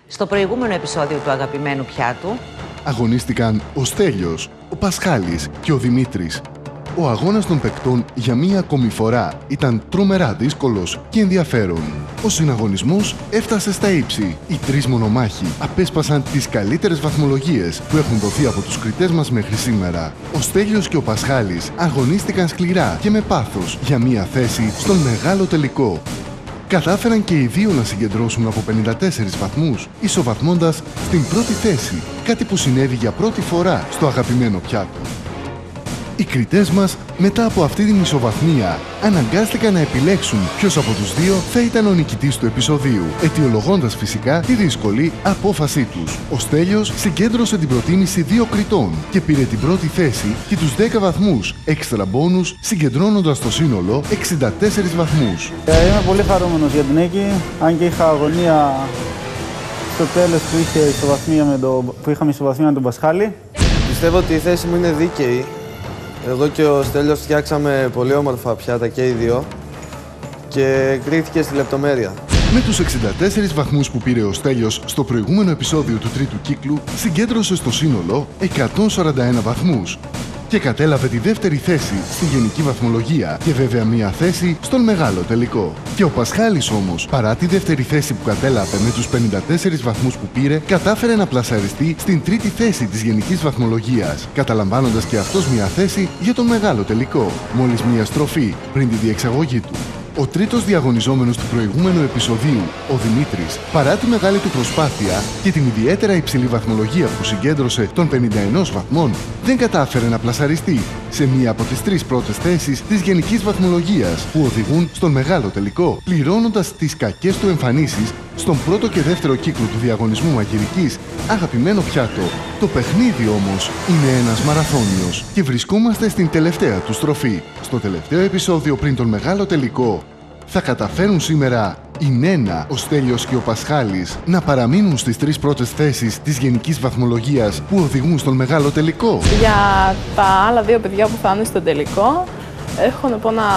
Στο προηγούμενο επεισόδιο του Αγαπημένου Πιάτου αγωνίστηκαν ο Στέλιος, ο Πασχάλης και ο Δημήτρης. Ο αγώνας των παικτών για μία ακόμη φορά ήταν τρομερά δύσκολος και ενδιαφέρον. Ο συναγωνισμός έφτασε στα ύψη. Οι τρεις μονομάχοι απέσπασαν τις καλύτερες βαθμολογίες που έχουν δοθεί από τους κριτές μας μέχρι σήμερα. Ο Στέλιος και ο Πασχάλης αγωνίστηκαν σκληρά και με πάθος για μία θέση στον μεγάλο τελικό. Κατάφεραν και οι δύο να συγκεντρώσουν από 54 βαθμούς, ισοβαθμώντας στην πρώτη θέση, κάτι που συνέβη για πρώτη φορά στο Αγαπημένο Πιάτο. Οι κριτές μας, μετά από αυτή την ισοβαθμία, αναγκάστηκαν να επιλέξουν ποιος από τους δύο θα ήταν ο νικητής του επεισοδίου, αιτιολογώντας φυσικά τη δύσκολη απόφασή τους. Ο Στέλιος συγκέντρωσε την προτίμηση δύο κριτών και πήρε την πρώτη θέση και τους 10 βαθμούς έξτρα μπόνους, συγκεντρώνοντας το σύνολο 64 βαθμούς. Είμαι πολύ χαρούμενος για την νίκη, αν και είχα αγωνία στο τέλος που είχαμε ισοβαθμία με τον Πασχάλη. Πιστεύω ότι η θέση μου είναι δίκαιη. Εγώ και ο Στέλιος φτιάξαμε πολύ όμορφα πιάτα και οι δύο και κρίθηκε στη λεπτομέρεια. Με τους 64 βαθμούς που πήρε ο Στέλιος στο προηγούμενο επεισόδιο του τρίτου κύκλου, συγκέντρωσε στο σύνολο 141 βαθμούς και κατέλαβε τη δεύτερη θέση στη γενική βαθμολογία και βέβαια μία θέση στον μεγάλο τελικό. Και ο Πασχάλης όμως, παρά τη δεύτερη θέση που κατέλαβε με τους 54 βαθμούς που πήρε, κατάφερε να πλασαριστεί στην τρίτη θέση της γενικής βαθμολογίας, καταλαμβάνοντας και αυτός μία θέση για τον μεγάλο τελικό, μόλις μία στροφή πριν τη διεξαγωγή του. Ο τρίτος διαγωνιζόμενος του προηγούμενου επεισοδίου, ο Δημήτρης, παρά τη μεγάλη του προσπάθεια και την ιδιαίτερα υψηλή βαθμολογία που συγκέντρωσε των 51 βαθμών, δεν κατάφερε να πλασαριστεί σε μία από τις τρεις πρώτες θέσεις της γενικής βαθμολογίας που οδηγούν στον μεγάλο τελικό, πληρώνοντας τις κακές του εμφανίσεις στον πρώτο και δεύτερο κύκλο του διαγωνισμού μαγειρικής Αγαπημένο Πιάτο. Το παιχνίδι όμως είναι ένας μαραθώνιος και βρισκόμαστε στην τελευταία του στροφή. Στο τελευταίο επεισόδιο πριν τον μεγάλο τελικό, θα καταφέρουν σήμερα η Νένα, ο Στέλιος και ο Πασχάλης να παραμείνουν στις τρεις πρώτες θέσεις της γενικής βαθμολογίας που οδηγούν στον μεγάλο τελικό? Για τα άλλα δύο παιδιά που θα είναι στο τελικό, έχω να πω να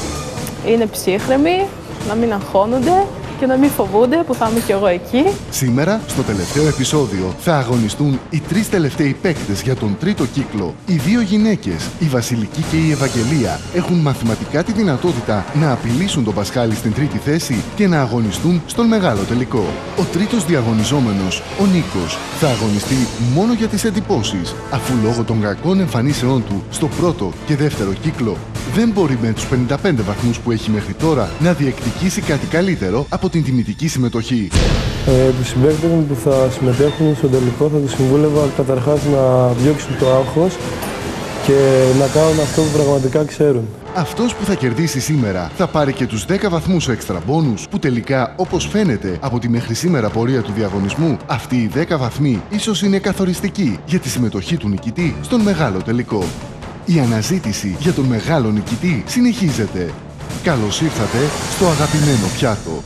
είναι ψύχρεμοι, να μην αγχώνονται και να μην φοβούνται που θα είμαι κι εγώ εκεί. Σήμερα, στο τελευταίο επεισόδιο, θα αγωνιστούν οι τρεις τελευταίοι παίκτες για τον τρίτο κύκλο. Οι δύο γυναίκες, η Βασιλική και η Ευαγγελία, έχουν μαθηματικά τη δυνατότητα να απειλήσουν τον Πασχάλη στην τρίτη θέση και να αγωνιστούν στον μεγάλο τελικό. Ο τρίτος διαγωνιζόμενος, ο Νίκος, θα αγωνιστεί μόνο για τις εντυπώσεις, αφού λόγω των κακών εμφανίσεών του στο πρώτο και δεύτερο κύκλο δεν μπορεί με τους 55 βαθμούς που έχει μέχρι τώρα να διεκδικήσει κάτι καλύτερο από την τιμητική συμμετοχή. Τους συμπαίκτες μου που θα συμμετέχουν στο τελικό θα τους συμβούλευα καταρχάς να διώξουν το άγχος και να κάνουν αυτό που πραγματικά ξέρουν. Αυτός που θα κερδίσει σήμερα θα πάρει και τους 10 βαθμούς έξτρα μπόνους που τελικά, όπως φαίνεται από τη μέχρι σήμερα πορεία του διαγωνισμού, αυτοί οι 10 βαθμοί ίσως είναι καθοριστικοί για τη συμμετοχή του νικητή στον μεγάλο τελικό. Η αναζήτηση για τον μεγάλο νικητή συνεχίζεται. Καλώς ήρθατε στο Αγαπημένο Πιάτο.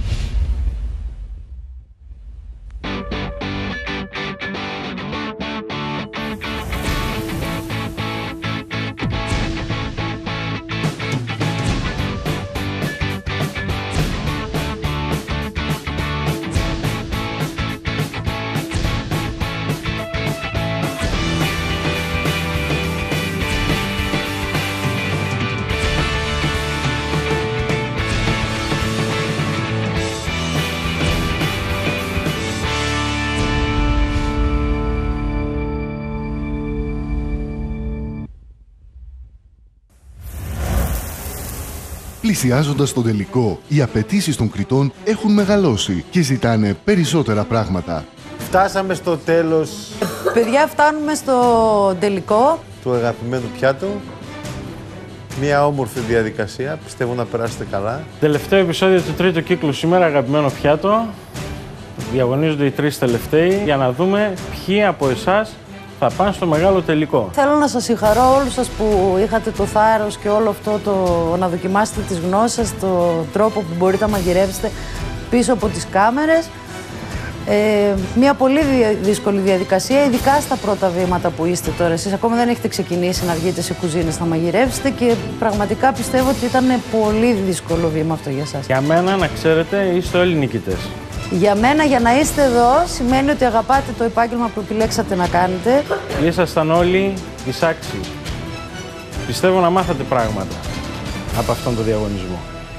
Πλησιάζοντας τον τελικό, οι απαιτήσεις των κριτών έχουν μεγαλώσει και ζητάνε περισσότερα πράγματα. Φτάσαμε στο τέλος παιδιά, φτάνουμε στο τελικό του Αγαπημένου Πιάτου. Μια όμορφη διαδικασία, πιστεύω να περάσετε καλά. Τελευταίο επεισόδιο του τρίτου κύκλου σήμερα, Αγαπημένο Πιάτο. Διαγωνίζονται οι τρεις τελευταίοι για να δούμε ποιοι από εσάς θα πάνε στο μεγάλο τελικό. Θέλω να σας συγχαρώ όλους σας που είχατε το θάρρος και όλο αυτό να δοκιμάσετε τις γνώσεις σας, τον τρόπο που μπορείτε να μαγειρεύσετε πίσω από τις κάμερες. Μια πολύ δύσκολη διαδικασία, ειδικά στα πρώτα βήματα που είστε τώρα. Εσείς ακόμα δεν έχετε ξεκινήσει να βγείτε σε κουζίνες να μαγειρεύσετε και πραγματικά πιστεύω ότι ήταν πολύ δύσκολο βήμα αυτό για σας. Για μένα, να ξέρετε, είστε όλοι νικητές. Για μένα, για να είστε εδώ, σημαίνει ότι αγαπάτε το επάγγελμα που επιλέξατε να κάνετε. Ήσασταν όλοι εισάξιοι. Πιστεύω να μάθατε πράγματα από αυτόν τον διαγωνισμό.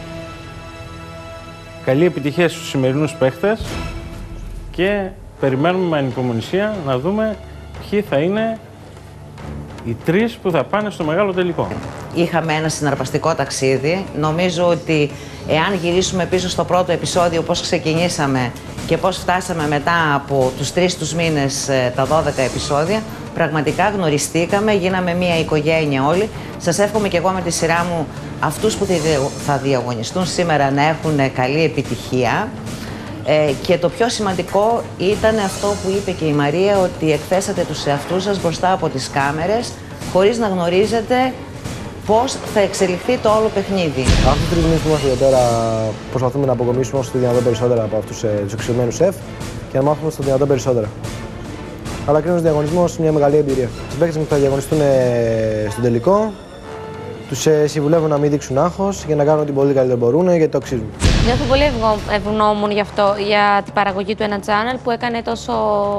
Καλή επιτυχία στους σημερινούς παίχτες και περιμένουμε με ανυπομονησία να δούμε ποιοι θα είναι οι 3 που θα πάνε στο μεγάλο τελικό. Είχαμε ένα συναρπαστικό ταξίδι. Νομίζω ότι εάν γυρίσουμε πίσω στο πρώτο επεισόδιο, πώς ξεκινήσαμε και πώς φτάσαμε μετά από τους 3 τους μήνες τα 12 επεισόδια, πραγματικά γνωριστήκαμε, γίναμε μια οικογένεια όλοι. Σας εύχομαι και εγώ με τη σειρά μου αυτούς που θα διαγωνιστούν σήμερα να έχουν καλή επιτυχία. Και το πιο σημαντικό ήταν αυτό που είπε και η Μαρία, ότι εκθέσατε τους εαυτούς σας μπροστά από τις κάμερες, χωρίς να γνωρίζετε πώς θα εξελιχθεί το όλο παιχνίδι. Αυτούς τους 3 μήνες που είμαστε εδώ πέρα προσπαθούμε να αποκομίσουμε όσο το δυνατόν περισσότερα από αυτούς τους εξωμένους σεφ και να μάθουμε στο δυνατόν περισσότερα. Αλλά κρίνω ο διαγωνισμός μια μεγάλη εμπειρία. Τις παίκτες μου που θα διαγωνιστούν στον τελικό, τους συμβουλεύω να μην δείξουν άγχος για να κάνουν ό,τι πολύ καλύτερο μπορούν γιατί το αξίζουν. Νιώθω πολύ ευγνώμων γι' αυτό, για την παραγωγή του ένα channel που έκανε τόσο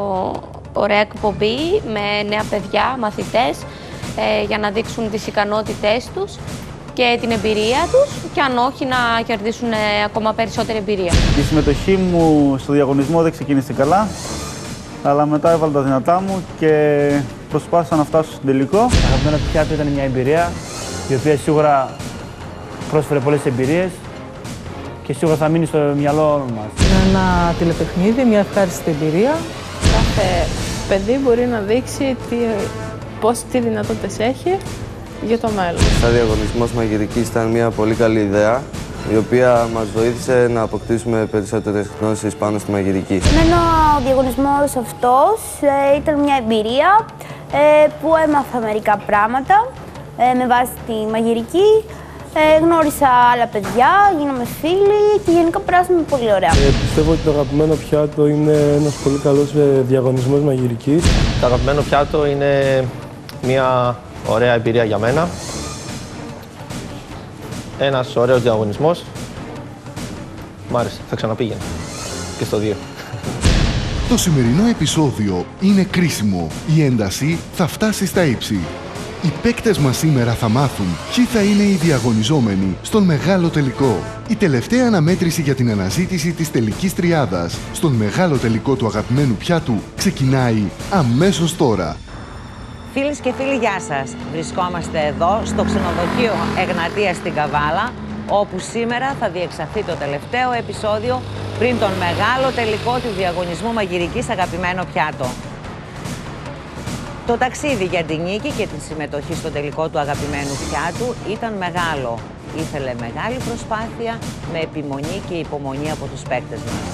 ωραία εκπομπή με νέα παιδιά, μαθητές, για να δείξουν τις ικανότητές τους και την εμπειρία τους και αν όχι να κερδίσουν ακόμα περισσότερη εμπειρία. Η συμμετοχή μου στο διαγωνισμό δεν ξεκίνησε καλά, αλλά μετά έβαλα τα δυνατά μου και προσπάθησα να φτάσω στον τελικό. Αγαπημένο πιάτο ήταν μια εμπειρία η οποία σίγουρα πρόσφερε πολλές εμπειρίες και σίγουρα θα μείνει στο μυαλό μας. Είναι ένα τηλεπαιχνίδι, μια ευχάριστη εμπειρία. Κάθε παιδί μπορεί να δείξει τι δυνατότητες έχει για το μέλλον. Σαν διαγωνισμός μαγειρικής ήταν μια πολύ καλή ιδέα, η οποία μας βοήθησε να αποκτήσουμε περισσότερες γνώσεις πάνω στη μαγειρική. Εμένα ο διαγωνισμός αυτός ήταν μια εμπειρία που έμαθα μερικά πράγματα με βάση τη μαγειρική. Γνώρισα άλλα παιδιά, γίναμε φίλοι και γενικά περάσαμε πολύ ωραία. Πιστεύω ότι το αγαπημένο πιάτο είναι ένας πολύ καλός διαγωνισμός μαγειρικής. Το αγαπημένο πιάτο είναι μια ωραία εμπειρία για μένα. Ένας ωραίος διαγωνισμός. Μ' άρεσε, θα ξαναπήγαινε και στο 2. Το σημερινό επεισόδιο είναι κρίσιμο. Η ένταση θα φτάσει στα ύψη. Οι παίκτες μας σήμερα θα μάθουν ποιοι θα είναι οι διαγωνιζόμενοι στον μεγάλο τελικό. Η τελευταία αναμέτρηση για την αναζήτηση της τελικής τριάδας στον μεγάλο τελικό του αγαπημένου πιάτου ξεκινάει αμέσως τώρα. Φίλες και φίλοι, γεια σας. Βρισκόμαστε εδώ στο ξενοδοχείο Εγνατία στην Καβάλα, όπου σήμερα θα διεξαχθεί το τελευταίο επεισόδιο πριν τον μεγάλο τελικό του διαγωνισμού μαγειρικής αγαπημένο πιάτο. Το ταξίδι για την νίκη και τη συμμετοχή στο τελικό του αγαπημένου πιάτου ήταν μεγάλο. Ήθελε μεγάλη προσπάθεια με επιμονή και υπομονή από τους παίκτες μας.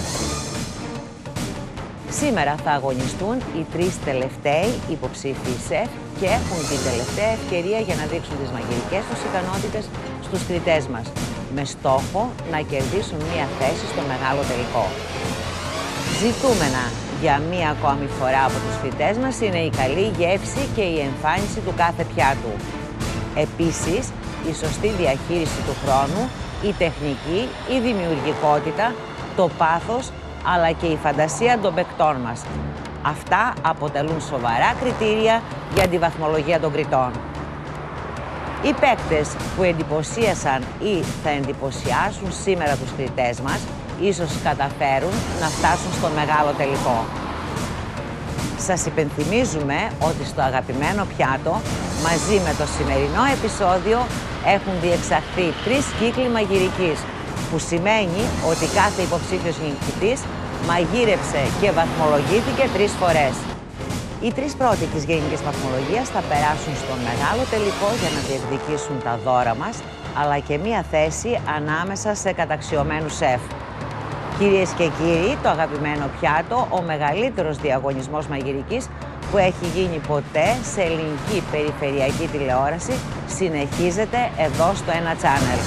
Σήμερα θα αγωνιστούν οι 3 τελευταίοι υποψήφιοι σεφ και έχουν την τελευταία ευκαιρία για να δείξουν τις μαγειρικές τους ικανότητες στους κριτές μας, με στόχο να κερδίσουν μία θέση στο μεγάλο τελικό. Ζητούμενα για μία ακόμη φορά από τους κριτές μας είναι η καλή γεύση και η εμφάνιση του κάθε πιάτου. Επίσης, η σωστή διαχείριση του χρόνου, η τεχνική, η δημιουργικότητα, το πάθος, αλλά και η φαντασία των παικτών μας. Αυτά αποτελούν σοβαρά κριτήρια για τη βαθμολογία των κριτών. Οι παίκτες που εντυπωσίασαν ή θα εντυπωσιάσουν σήμερα τους κριτές μας, ίσως καταφέρουν να φτάσουν στο μεγάλο τελικό. Σας υπενθυμίζουμε ότι στο αγαπημένο πιάτο, μαζί με το σημερινό επεισόδιο, έχουν διεξαχθεί 3 κύκλοι μαγειρικής, που σημαίνει ότι κάθε υποψήφιος νικητής μαγείρεψε και βαθμολογήθηκε 3 φορές. Οι 3 πρώτοι της γενικής βαθμολογίας θα περάσουν στον μεγάλο τελικό για να διεκδικήσουν τα δώρα μας, αλλά και μία θέση ανάμεσα σε καταξιωμένους σεφ. Κυρίες και κύριοι, το αγαπημένο πιάτο, ο μεγαλύτερος διαγωνισμός μαγειρικής που έχει γίνει ποτέ σε ελληνική περιφερειακή τηλεόραση, συνεχίζεται εδώ στο Ένα Channel.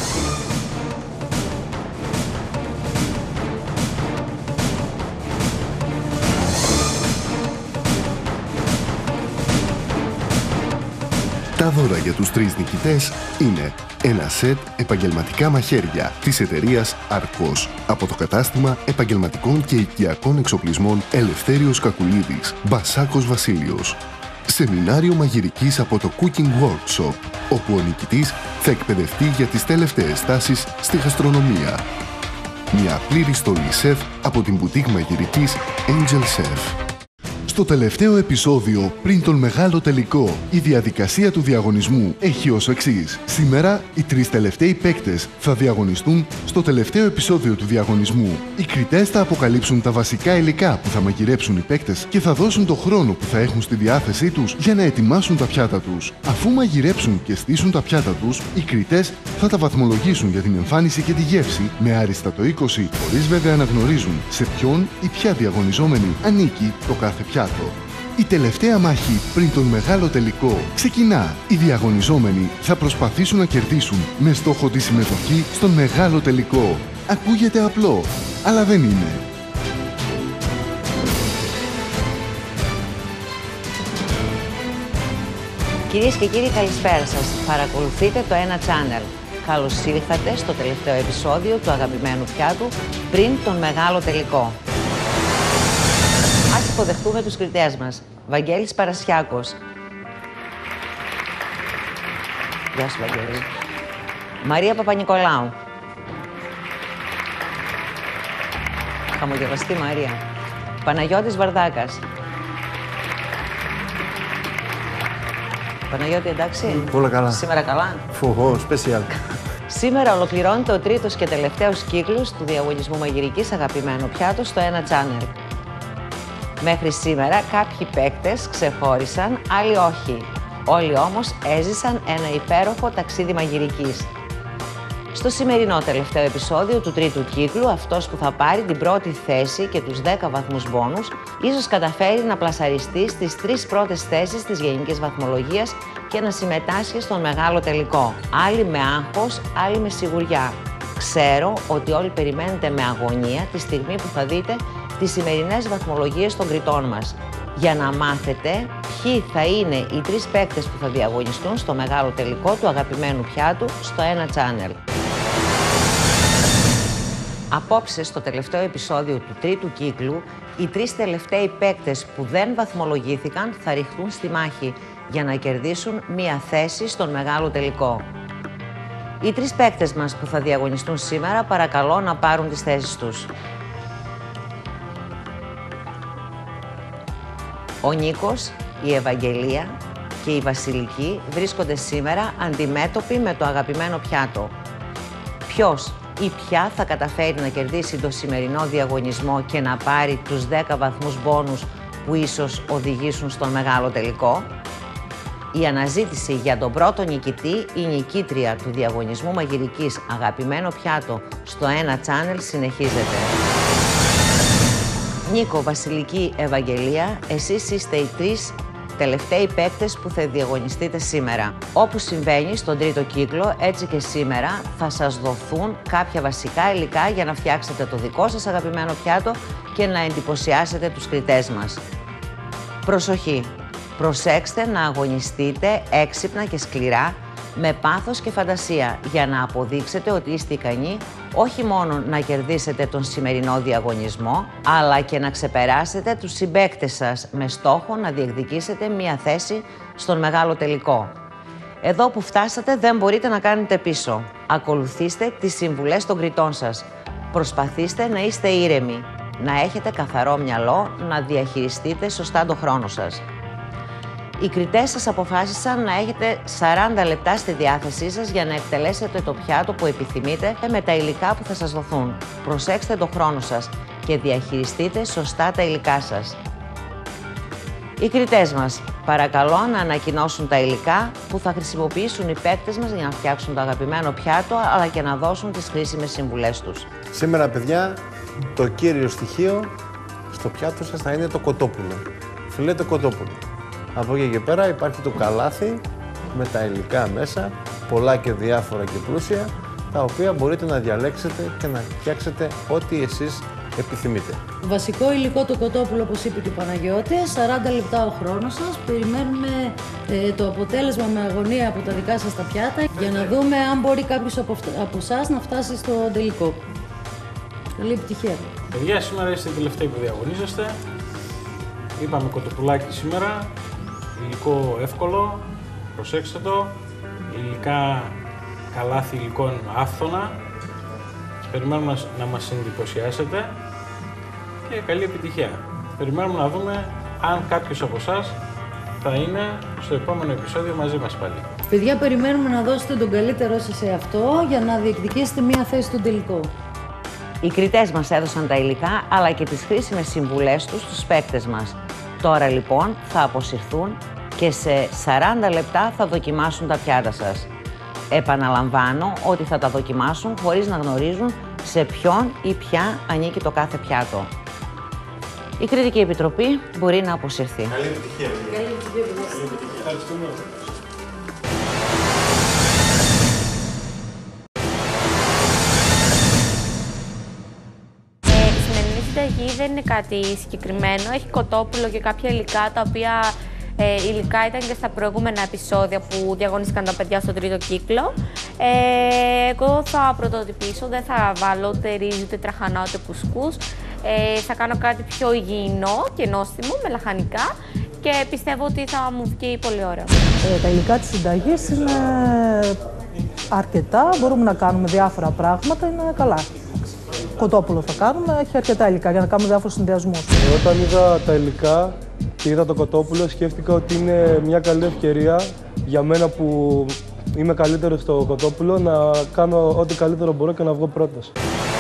Τα δώρα για τους 3 νικητές είναι ένα σετ επαγγελματικά μαχαίρια της εταιρείας Arcos από το κατάστημα επαγγελματικών και οικιακών εξοπλισμών Ελευθέριος Κακουλίδης, Μπασάκος Βασίλειος. Σεμινάριο μαγειρικής από το Cooking Workshop, όπου ο νικητής θα εκπαιδευτεί για τις τελευταίες τάσεις στη γαστρονομία. Μια πλήρη στολή σεφ από την μπουτίκ μαγειρικής Angel Chef. Στο τελευταίο επεισόδιο, πριν τον μεγάλο τελικό, η διαδικασία του διαγωνισμού έχει ως εξής. Σήμερα, οι 3 τελευταίοι παίκτες θα διαγωνιστούν στο τελευταίο επεισόδιο του διαγωνισμού. Οι κριτές θα αποκαλύψουν τα βασικά υλικά που θα μαγειρέψουν οι παίκτες και θα δώσουν το χρόνο που θα έχουν στη διάθεσή τους για να ετοιμάσουν τα πιάτα τους. Αφού μαγειρέψουν και στήσουν τα πιάτα τους, οι κριτές θα τα βαθμολογήσουν για την εμφάνιση και τη γεύση με άριστα το 20, χωρίς βέβαια να γνωρίζουν σε ποιον ή ποια διαγωνιζόμενη ανήκει το κάθε πιάτο. Η τελευταία μάχη πριν τον μεγάλο τελικό ξεκινά. Οι διαγωνιζόμενοι θα προσπαθήσουν να κερδίσουν με στόχο τη συμμετοχή στον μεγάλο τελικό. Ακούγεται απλό, αλλά δεν είναι. Κυρίες και κύριοι, καλησπέρα σας. Παρακολουθείτε το Ένα Channel. Καλώς ήλθατε στο τελευταίο επεισόδιο του αγαπημένου πιάτου πριν τον μεγάλο τελικό. Ας υποδεχτούμε τους κριτές μας. Βαγγέλης Παρασιάκος. Γεια σου, Βαγγέλη. Μαρία Παπανικολάου. Χαμογελαστή Μαρία. Παναγιώτης Βαρδάκας. Παναγιώτη, εντάξει. Όλα καλά. Σήμερα καλά. Φουγό, special. Σήμερα ολοκληρώνεται ο τρίτος και τελευταίος κύκλος του διαγωνισμού μαγειρικής αγαπημένο πιάτο στο Ένα Channel. Μέχρι σήμερα κάποιοι παίκτες ξεχώρισαν, άλλοι όχι. Όλοι όμως έζησαν ένα υπέροχο ταξίδι μαγειρικής. Στο σημερινό τελευταίο επεισόδιο του τρίτου κύκλου, αυτός που θα πάρει την πρώτη θέση και τους 10 βαθμούς μπόνους, ίσως καταφέρει να πλασαριστεί στις 3 πρώτες θέσεις της γενικής βαθμολογίας και να συμμετάσχει στον μεγάλο τελικό. Άλλοι με άγχος, άλλοι με σιγουριά. Ξέρω ότι όλοι περιμένετε με αγωνία τη στιγμή που θα δείτε τις σημερινές βαθμολογίες των κριτών μας, για να μάθετε ποιοι θα είναι οι 3 παίκτες που θα διαγωνιστούν στο μεγάλο τελικό του αγαπημένου πιάτου στο Ένα Channel. Απόψε, στο τελευταίο επεισόδιο του τρίτου κύκλου, οι 3 τελευταίοι παίκτες που δεν βαθμολογήθηκαν θα ρηχθούν στη μάχη για να κερδίσουν μία θέση στον μεγάλο τελικό. Οι 3 παίκτες μας που θα διαγωνιστούν σήμερα παρακαλώ να πάρουν τις θέσεις τους. Ο Νίκος, η Ευαγγελία και η Βασιλική βρίσκονται σήμερα αντιμέτωποι με το αγαπημένο πιάτο. Ποιος ή ποια θα καταφέρει να κερδίσει το σημερινό διαγωνισμό και να πάρει τους 10 βαθμούς μπόνους που ίσως οδηγήσουν στον μεγάλο τελικό? Η αναζήτηση για τον πρώτο νικητή ή νικήτρια του διαγωνισμού μαγειρικής αγαπημένο πιάτο στο Ένα Channel συνεχίζεται. Νίκο, Βασιλική, Ευαγγελία, εσείς είστε οι 3 τελευταίοι παίκτες που θα διαγωνιστείτε σήμερα. Όπως συμβαίνει στον τρίτο κύκλο, έτσι και σήμερα θα σας δοθούν κάποια βασικά υλικά για να φτιάξετε το δικό σας αγαπημένο πιάτο και να εντυπωσιάσετε τους κριτές μας. Προσοχή! Προσέξτε να αγωνιστείτε έξυπνα και σκληρά, με πάθος και φαντασία, για να αποδείξετε ότι είστε ικανοί όχι μόνο να κερδίσετε τον σημερινό διαγωνισμό, αλλά και να ξεπεράσετε τους συμπαίκτες σας με στόχο να διεκδικήσετε μία θέση στον μεγάλο τελικό. Εδώ που φτάσατε δεν μπορείτε να κάνετε πίσω. Ακολουθήστε τις συμβουλές των κριτών σας. Προσπαθήστε να είστε ήρεμοι, να έχετε καθαρό μυαλό, να διαχειριστείτε σωστά τον χρόνο σας. Οι κριτές σας αποφάσισαν να έχετε 40 λεπτά στη διάθεσή σας για να εκτελέσετε το πιάτο που επιθυμείτε με τα υλικά που θα σας δοθούν. Προσέξτε το χρόνο σας και διαχειριστείτε σωστά τα υλικά σας. Οι κριτές μας παρακαλώ να ανακοινώσουν τα υλικά που θα χρησιμοποιήσουν οι παίκτες μας για να φτιάξουν το αγαπημένο πιάτο, αλλά και να δώσουν τις χρήσιμες συμβουλές τους. Σήμερα, παιδιά, το κύριο στοιχείο στο πιάτο σας θα είναι το κοτόπουλο. Φιλέτο κοτόπουλο. Από εκεί και πέρα υπάρχει το καλάθι με τα υλικά μέσα, πολλά και διάφορα και πλούσια, τα οποία μπορείτε να διαλέξετε και να φτιάξετε ό,τι εσείς επιθυμείτε. Βασικό υλικό το κοτόπουλο, όπως είπε και ο Παναγιώτης, 40 λεπτά ο χρόνος σας. Περιμένουμε το αποτέλεσμα με αγωνία από τα δικά σας τα πιάτα για να δούμε αν μπορεί κάποιος από εσάς να φτάσει στο τελικό. Καλή επιτυχία. Παιδιά, σήμερα είστε οι τελευταίοι που διαγωνίζεστε. Είπαμε κοτοπουλάκι σήμερα, υλικό εύκολο, προσέξτε το. Υλικά, καλάθι υλικών άφθονα. Περιμένουμε να μας εντυπωσιάσετε και καλή επιτυχία. Περιμένουμε να δούμε αν κάποιος από εσάς θα είναι στο επόμενο επεισόδιο μαζί μας πάλι. Παιδιά, περιμένουμε να δώσετε τον καλύτερό σας σε αυτό για να διεκδικήσετε μία θέση στον τελικό. Οι κριτές μας έδωσαν τα υλικά, αλλά και τις χρήσιμες συμβουλές τους στους παίκτες μας. Τώρα λοιπόν θα αποσυρθούν και σε 40 λεπτά θα δοκιμάσουν τα πιάτα σας. Επαναλαμβάνω ότι θα τα δοκιμάσουν χωρίς να γνωρίζουν σε ποιον ή ποια ανήκει το κάθε πιάτο. Η Κριτική Επιτροπή μπορεί να αποσυρθεί. Καλή επιτυχία. Καλή επιτυχία. Ευχαριστούμε. Η σημερινή συνταγή δεν είναι κάτι συγκεκριμένο. Έχει κοτόπουλο και κάποια υλικά τα οποία υλικά ήταν και στα προηγούμενα επεισόδια που διαγωνίστηκαν τα παιδιά στο τρίτο κύκλο. Εγώ θα πρωτοτυπήσω, δεν θα βάλω ούτε ρύζι, ούτε τραχανά, ούτε κουσκούς. Θα κάνω κάτι πιο υγιεινό και νόστιμο με λαχανικά και πιστεύω ότι θα μου βγει πολύ ωραίο. Τα υλικά της συνταγής είναι αρκετά, μπορούμε να κάνουμε διάφορα πράγματα, είναι καλά. Κοτόπουλο θα κάνουμε, έχει αρκετά υλικά για να κάνουμε διάφορους συνδυασμούς. Όταν είδα τα υλικά και είδα το κοτόπουλο, σκέφτηκα ότι είναι μια καλή ευκαιρία για μένα που είμαι καλύτερο στο κοτόπουλο να κάνω ό,τι καλύτερο μπορώ και να βγω πρώτος.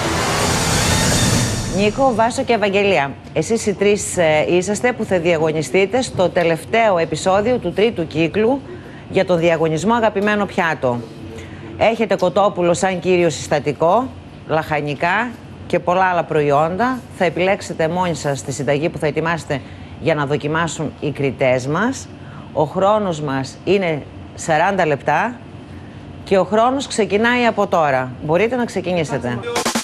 Νίκο, Βάσο και Ευαγγελία, εσείς οι τρεις είσαστε που θα διαγωνιστείτε στο τελευταίο επεισόδιο του τρίτου κύκλου για το διαγωνισμό Αγαπημένο Πιάτο. Έχετε κοτόπουλο σαν κύριο συστατικό, λαχανικά και πολλά άλλα προϊόντα. Θα επιλέξετε μόνοι σας τη συνταγή που θα ετοιμάσετε για να δοκιμάσουν οι κριτές μας. Ο χρόνος μας είναι 40 λεπτά και ο χρόνος ξεκινάει από τώρα. Μπορείτε να ξεκινήσετε.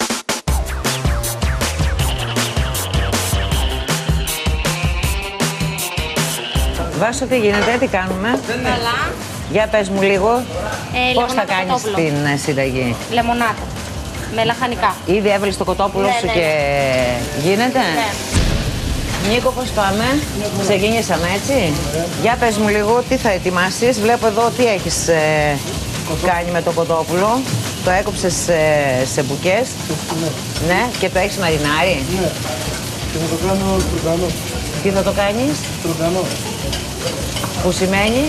Βάσο, τι γίνεται, τι κάνουμε? Καλά. Για πες μου λίγο, πώς θα κάνεις κοτόπουλο. την συνταγή? Λεμονάτα. Με λαχανικά. Ήδη έβαλες το κοτόπουλο σου και γίνεται? Ναι. Νίκο, πώς πάμε? Ξεκινήσαμε, έτσι? Για πες μου λίγο, τι θα ετοιμάσεις? Βλέπω εδώ τι έχεις κάνει με το κοτόπουλο. Το έκοψες σε μπουκές. Ναι, και το έχεις μαρινάρει. Ναι. Και θα το κάνω στρογγανό. Τι θα το κάνεις? Στρογγανό. Που σημαίνει?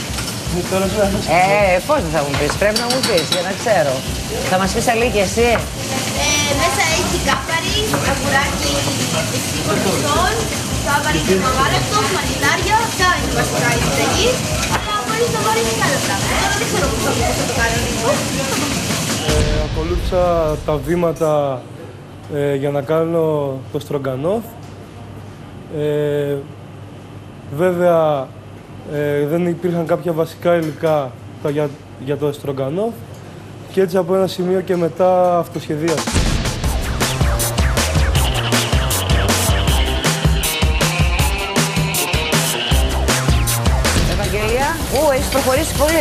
Πώς δεν θα μου πεις, πρέπει να μου πεις για να ξέρω. Θα μας πεις αλήθεια εσύ? Μέσα έχει κάπαρι, αγουράκι, σκορπιστών, κάπαρι και μαγάλακτο, μαρινάρια, αυτά είναι βασικά η συνταγή. Αλλά μπορείς να βάλεις και άλλα πράγματα. Τώρα δεν ξέρω πώς θα το κάνω λίγο. Ακολούθησα τα βήματα για να κάνω το στρογγανόφ. Βέβαια, δεν υπήρχαν κάποια βασικά υλικά για το στρογγανόφ και έτσι από ένα σημείο και μετά αυτοσχεδίασα. Ευαγγελία, έχεις προχωρήσει πολύ,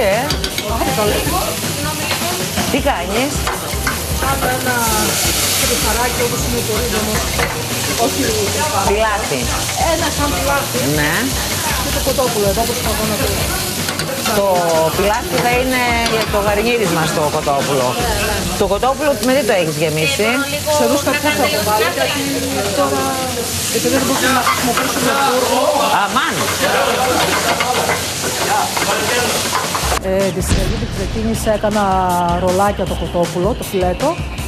Τι κάνεις? Κάνω ένα κρυφαράκι όπως είναι το ρίζωνος. Όχι πιλάτι. Ένα σαν πιλάτι. Ναι. Και το κοτόπουλο εδώ προσπαθώ να το... Το πιλάτι θα είναι το γαρνίρισμα στο κοτόπουλο. Το κοτόπουλο με τι το έχεις γεμίσει? Ξερούς καρπούς θα το βάλω γιατί τώρα επειδή δεν μπορούμε να χρησιμοποιήσουμε φούρνο. Αμάν! Τη συνταγή που ξεκίνησα έκανα ρολάκια το κοτόπουλο, το φιλέτο.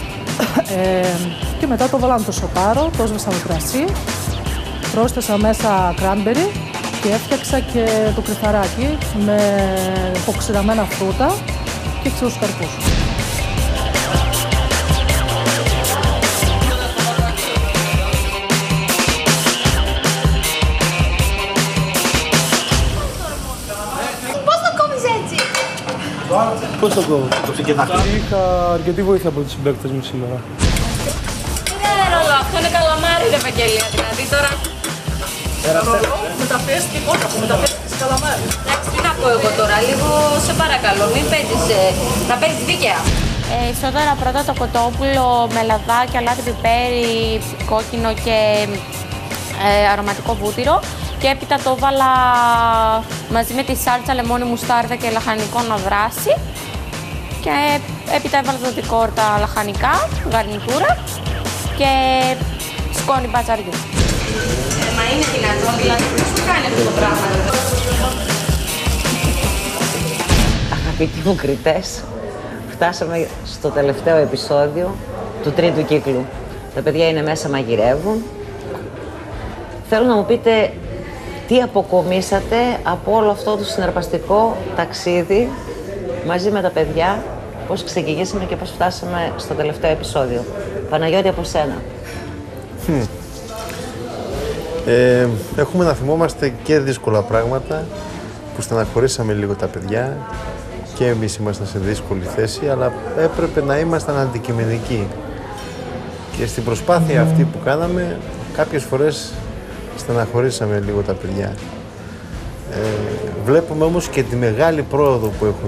Και μετά το βάλα να το σοτάρω, το έσβασα με κρασί. Πρόσθεσα μέσα κράνμπερι και έφτιαξα και το κρυφαράκι με αποξηραμένα φρούτα και ξηρούς καρπούς. Πώς το κόβεις έτσι? Πώς το κόβω? Είχα αρκετή βοήθεια από τους συμπαίκτες μου σήμερα. Είναι ρολό, αυτό είναι καλαμάρι. είναι επαγγελία, δηλαδή τώρα. Μεταφέρεις και κότα που μεταφέρεις τις καλαμάρες. Εντάξει, τι να πω εγώ τώρα, λίγο σε παρακαλώ, μην παίζεις, να παίζεις δίκαια. Ισότερα πρώτα το κοτόπουλο με λαδάκι, αλάτι, πιπέρι, κόκκινο και αρωματικό βούτυρο. Και έπειτα το έβαλα μαζί με τη σάλτσα, λεμόνι, μουστάρδα και λαχανικό να βράσει. Και έπειτα έβαλα το ντεκόρ, τα λαχανικά, γαρνιτούρα και σκόνη μπατζαριού. Μα είναι δυνατόν, δηλαδή, πώς σου κάνει αυτό το πράγμα? Αγαπητοί μου κριτές, φτάσαμε στο τελευταίο επεισόδιο του τρίτου κύκλου. Τα παιδιά είναι μέσα, μαγειρεύουν. Θέλω να μου πείτε τι αποκομίσατε από όλο αυτό το συναρπαστικό ταξίδι μαζί με τα παιδιά, πώς ξεκινήσαμε και πώς φτάσαμε στο τελευταίο επεισόδιο. Παναγιώτη, από σένα. Έχουμε να θυμόμαστε και δύσκολα πράγματα που στεναχωρήσαμε λίγο τα παιδιά και εμείς ήμασταν σε δύσκολη θέση, αλλά έπρεπε να ήμασταν αντικειμενικοί. Και στην προσπάθεια αυτή που κάναμε, κάποιες φορές στεναχωρήσαμε λίγο τα παιδιά. Βλέπουμε όμως και τη μεγάλη πρόοδο που έχουν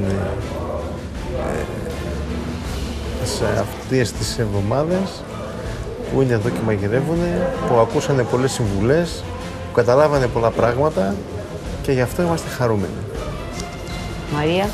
σε αυτές τις εβδομάδες που είναι εδώ και μαγειρεύουν, που ακούσανε πολλές συμβουλές, που καταλάβανε πολλά πράγματα και γι' αυτό είμαστε χαρούμενοι. Μαρία.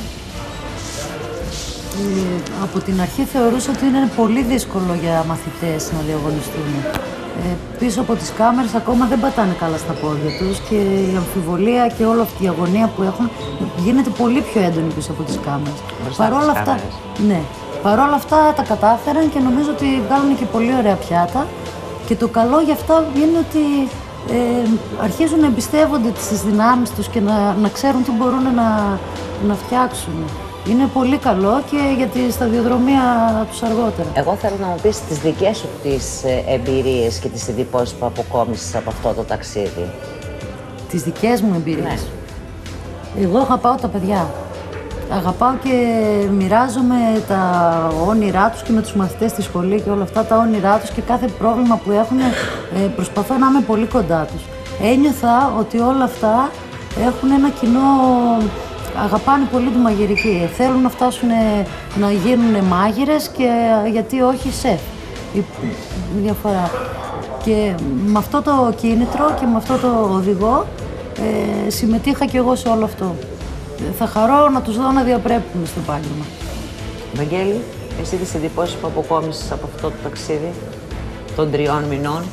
Από την αρχή θεωρούσα ότι είναι πολύ δύσκολο για μαθητές να διαγωνιστούν. Πίσω από τις κάμερες ακόμα δεν πατάνε καλά στα πόδια τους και η αμφιβολία και όλη αυτή η αγωνία που έχουν γίνεται πολύ πιο έντονη πίσω από τις κάμερες. Παρόλα αυτά, ναι, παρόλα αυτά τα κατάφεραν και νομίζω ότι βγάλουν και πολύ ωραία πιάτα και το καλό για αυτά είναι ότι αρχίζουν να εμπιστεύονται τις δυνάμεις τους και να ξέρουν τι μπορούν να φτιάξουν. Είναι πολύ καλό και για τη σταδιοδρομία τους αργότερα. Εγώ θέλω να μου πεις τις δικές σου τις εμπειρίες και τις εντυπώσεις που αποκόμισες από αυτό το ταξίδι. Τις δικές μου εμπειρίες. Ναι. Εγώ αγαπάω τα παιδιά. Αγαπάω και μοιράζομαι τα όνειρά τους και με τους μαθητές στη σχολή και όλα αυτά τα όνειρά τους και κάθε πρόβλημα που έχουν προσπαθώ να είμαι πολύ κοντά τους. Ένιωθα ότι όλα αυτά έχουν ένα κοινό. Αγαπάνε πολύ τη μαγειρική. Θέλουν να φτάσουν να γίνουν μάγειρες και γιατί όχι σεφ. Η διαφορά. Και με αυτό το κίνητρο και με αυτό το οδηγό συμμετείχα και εγώ σε όλο αυτό. Θα χαρώ να τους δω να διαπρέπουν στο επάγγελμα. Βαγγέλη, εσύ τις εντυπώσεις που αποκόμισες από αυτό το ταξίδι των 3 μηνών?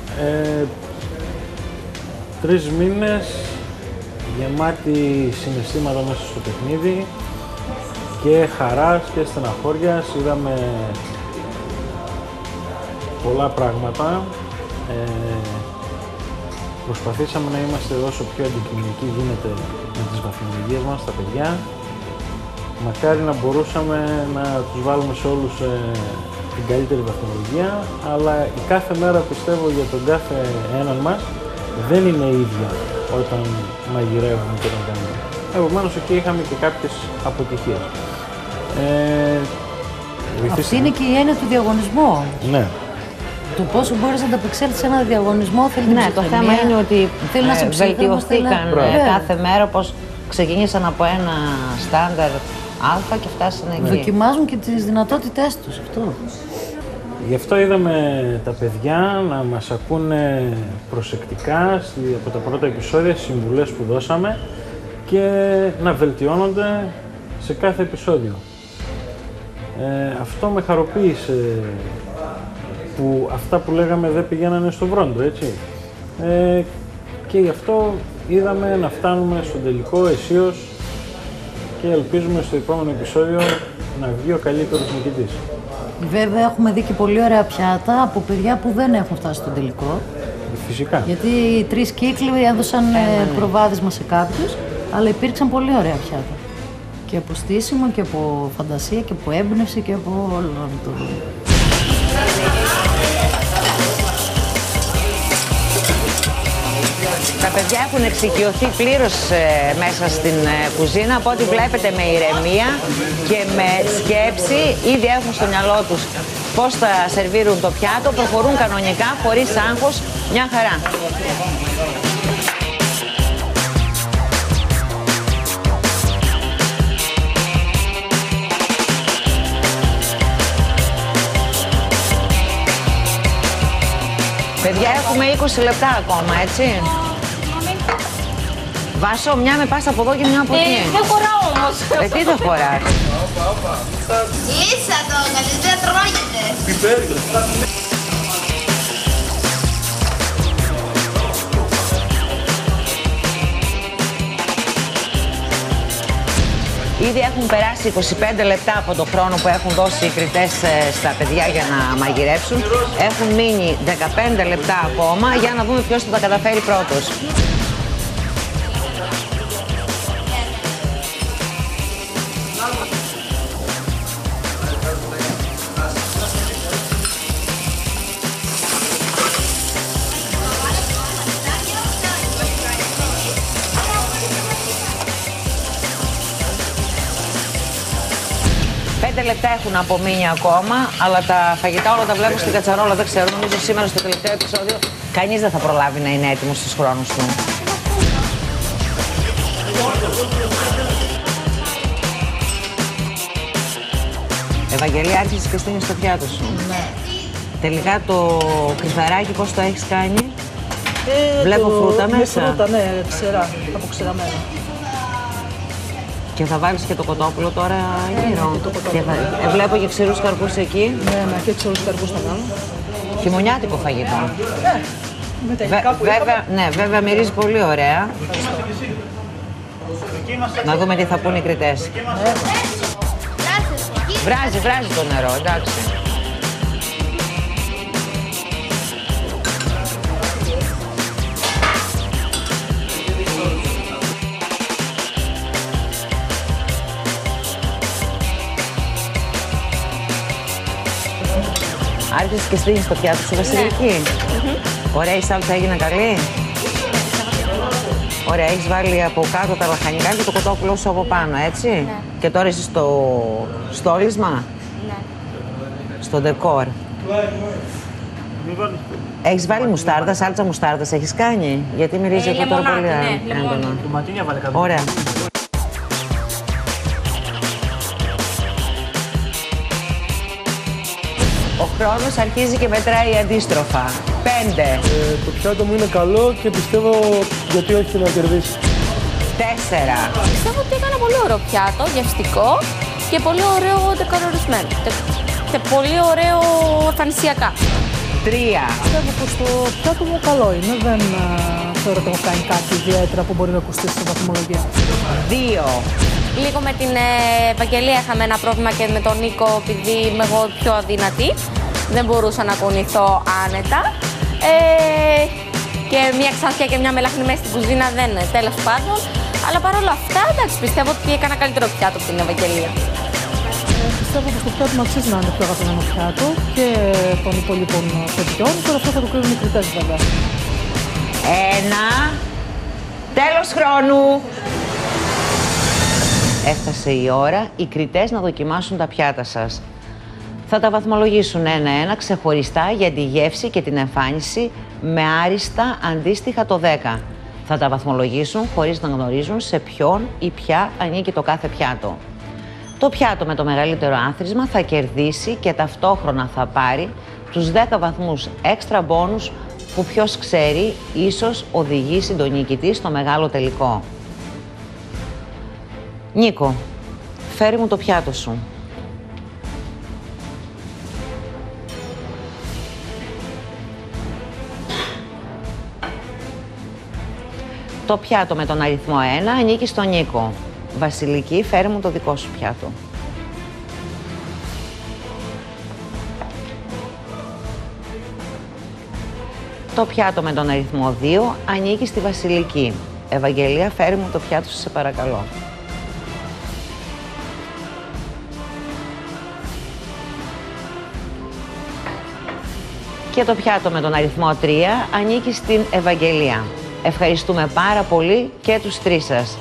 3 μήνες γεμάτη συναισθήματα μέσα στο παιχνίδι και χαράς και στεναχώριας. Είδαμε πολλά πράγματα. Προσπαθήσαμε να είμαστε όσο πιο αντικειμενικοί γίνεται με τις βαθμολογίες μας, τα παιδιά. Μακάρι να μπορούσαμε να τους βάλουμε σε όλους την καλύτερη βαθμολογία, αλλά η κάθε μέρα πιστεύω για τον κάθε έναν μας δεν είναι ίδια όταν μαγειρεύουμε και όταν κάνουμε. Επομένως εκεί είχαμε και κάποιες αποτυχίες. Αυτή είναι και η έννοια του διαγωνισμού. Ναι. Το πόσο μπορείς να ανταπεξέλθεις σε ένα διαγωνισμό θέλει Ναι, το θέμα είναι ότι βελτιωθήκαν κάθε μέρα, πως ξεκίνησαν από ένα στάνταρ Α και φτάσανε εκεί. Δοκιμάζουν και τις δυνατότητές τους, αυτό. Γι' αυτό είδαμε τα παιδιά να μας ακούνε προσεκτικά από τα πρώτα επεισόδια, στις συμβουλές που δώσαμε και να βελτιώνονται σε κάθε επεισόδιο. Αυτό με χαροποίησε που αυτά που λέγαμε δεν πηγαίνανε στο βρόντο, έτσι. Και γι' αυτό είδαμε να φτάνουμε στον τελικό αισίως και ελπίζουμε στο επόμενο επεισόδιο να βγει ο καλύτερος νικητής. Βέβαια έχουμε δει και πολύ ωραία πιάτα από παιδιά που δεν έχουν φτάσει στον τελικό. Φυσικά. Γιατί οι 3 κύκλοι έδωσαν προβάδισμα σε κάποιους, αλλά υπήρξαν πολύ ωραία πιάτα. Και από στήσιμο και από φαντασία και από έμπνευση και από όλο το... Τα παιδιά έχουν εξοικειωθεί πλήρως μέσα στην κουζίνα, από ό,τι βλέπετε με ηρεμία και με σκέψη ήδη έχουν στο μυαλό τους πώς θα σερβίρουν το πιάτο, προχωρούν κανονικά, χωρίς άγχος, μια χαρά. Παιδιά, έχουμε 20 λεπτά ακόμα, έτσι. Βάσο, μια με πας από εδώ και μια από εκεί. Δεν χωράω όμως. Τι δεν χωράς. Λύσα το, γιατί δεν τρώγεται. Ήδη έχουν περάσει 25 λεπτά από το χρόνο που έχουν δώσει οι κριτές στα παιδιά για να μαγειρέψουν. Έχουν μείνει 15 λεπτά ακόμα για να δούμε ποιος θα τα καταφέρει πρώτος. Λεπτά έχουν απομείνει ακόμα, αλλά τα φαγητά όλα τα βλέπω στην κατσαρόλα, δεν ξέρω, νομίζω σήμερα στο τελευταίο επεισόδιο κανείς δεν θα προλάβει να είναι έτοιμος στους χρόνους του. Ευαγγελία, άρχισες και στείνεις στο πιάτο σου. Ναι. Τελικά το κρυφαράκι πώς το έχεις κάνει? Βλέπω φρούτα μέσα. Φρούτα, ναι, ξερά, αποξηραμένα. Και θα βάλεις και το κοτόπουλο τώρα γύρω. Βλέπω και ξηρούς καρπούς εκεί. Ναι, και ξηρούς καρπούς θα κάνω. Χειμωνιάτικο φαγητό. Ναι, με τα υλικά που είχαμε. Ναι, βέβαια μυρίζει πολύ ωραία. Να δούμε τι θα πούν οι κριτές. Βράζει το νερό, εντάξει. Άρχισες και στείνεις το πιάτο σου, Βασιλική. Ωραία, η σάλτσα έγινε καλή. Ωραία, έχεις βάλει από κάτω τα λαχανικά και το κοτόπουλο σου από πάνω, έτσι. Ναι. Και τώρα είσαι στο στόλισμα. Ναι. Στο ντεκόρ. Έχεις βάλει μουστάρδα, σάλτσα μουστάρδας έχεις κάνει? Γιατί μυρίζει αυτό τώρα πολύ έντονα. Τοματίνια βάλε κάτω. Ωραία. Ο χρόνος αρχίζει και μετράει αντίστροφα. 5. Το πιάτο μου είναι καλό και πιστεύω γιατί όχι να κερδίσει. 4. Πιστεύω ότι έκανα πολύ ωραίο πιάτο, γευστικό και πολύ ωραίο δεκορορισμένο. Και πολύ ωραίο εμφανισιακά. 3. Πιστεύω πως το πιάτο μου καλό είναι. Δεν θεωρώ ότι έχω κάνει κάτι ιδιαίτερα που μπορεί να ακουστεί στη βαθμολογία. 2. Λίγο με την Ευαγγελία είχαμε ένα πρόβλημα και με τον Νίκο, επειδή είμαι εγώ πιο αδύνατη. Δεν μπορούσα να κουνηθώ άνετα. Και μια ξανθιά και μια μελάχνη μέσα στην κουζίνα δεν είναι, τέλος πάντων. Αλλά παρόλα αυτά, εντάξει, πιστεύω ότι έκανα καλύτερο πιάτο από την Ευαγγελία. Πιστεύω πως το πιάτο μου αξίζει να είναι πιο αγαπημένο πιάτο και των υπόλοιπων παιδιών. Τώρα αυτό θα το κρίνουν οι κριτές, βέβαια. 1. Τέλος χρόνου. Έφτασε η ώρα οι κριτές να δοκιμάσουν τα πιάτα σας. Θα τα βαθμολογήσουν ένα-ένα ξεχωριστά για τη γεύση και την εμφάνιση με άριστα αντίστοιχα το 10. Θα τα βαθμολογήσουν χωρίς να γνωρίζουν σε ποιον ή ποια ανήκει το κάθε πιάτο. Το πιάτο με το μεγαλύτερο άθροισμα θα κερδίσει και ταυτόχρονα θα πάρει τους 10 βαθμούς έξτρα μπόνους που ποιος ξέρει ίσως οδηγήσει τον νικητή στο μεγάλο τελικό. Νίκο, φέρει μου το πιάτο σου. Το πιάτο με τον αριθμό 1 ανήκει στον Νίκο. Βασιλική, φέρει μου το δικό σου πιάτο. Το πιάτο με τον αριθμό 2 ανήκει στη Βασιλική. Ευαγγελία, φέρει μου το πιάτο σου, σε παρακαλώ. Και το πιάτο με τον αριθμό 3 ανήκει στην Ευαγγελία. Ευχαριστούμε πάρα πολύ και τους τρεις σας.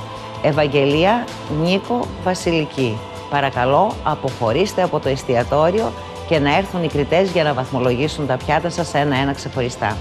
Ευαγγελία, Νίκο, Βασιλική. Παρακαλώ, αποχωρήστε από το εστιατόριο και να έρθουν οι κριτές για να βαθμολογήσουν τα πιάτα σας ένα-ένα ξεχωριστά.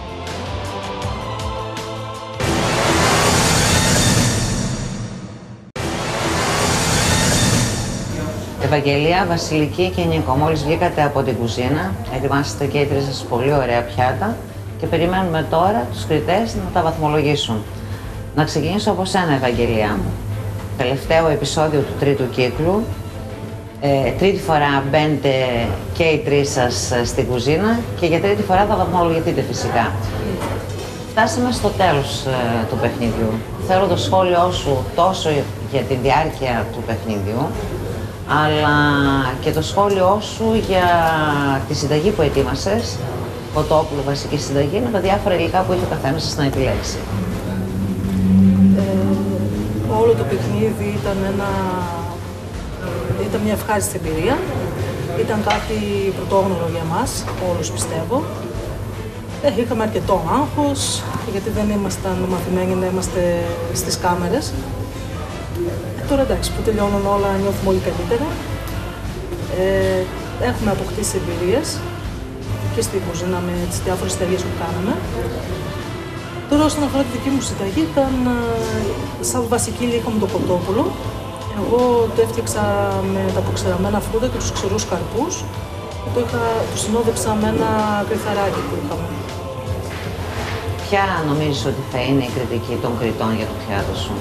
Ευαγγελία, Βασιλική και Νίκο, μόλις βγήκατε από την κουζίνα, ετοιμάσατε και οι τρεις σας πολύ ωραία πιάτα και περιμένουμε τώρα τους κριτές να τα βαθμολογήσουν. Να ξεκινήσω από σένα, Ευαγγελία μου. Τελευταίο επεισόδιο του τρίτου κύκλου. Τρίτη φορά μπαίνετε και οι τρεις σας στην κουζίνα και για τρίτη φορά θα βαθμολογηθείτε φυσικά. Φτάσαμε στο τέλος του παιχνιδιού. Θέλω το σχόλιο σου τόσο για τη διάρκεια του παιχνιδιού, αλλά και το σχόλιο σου για τη συνταγή που ετοίμασες, κοτόπουλο, βασική συνταγή, με τα διάφορα υλικά που είχε ο καθένας σας να επιλέξει. Όλο το παιχνίδι ήταν μια ευχάριστη εμπειρία. Ήταν κάτι πρωτόγνωρο για μας, όλους πιστεύω. Είχαμε αρκετό άγχος, γιατί δεν ήμασταν μαθημένοι να είμαστε στις κάμερες. Τώρα εντάξει, που τελειώνουν όλα, νιώθουμε όλοι καλύτερα. Έχουμε αποκτήσει εμπειρίες και στην κουζίνα με τις διάφορες συνταγές που κάναμε. Τώρα, όσον αφορά τη δική μου συνταγή, ήταν σαν βασική είχαμε το κοτόπουλο. Εγώ το έφτιαξα με τα αποξεραμένα φρούτα και τους ξηρούς καρπούς. Το συνόδεψα με ένα κρυθαράκι που είχαμε. Ποια νομίζεις ότι θα είναι η κριτική των κριτών για το πιάτο σου?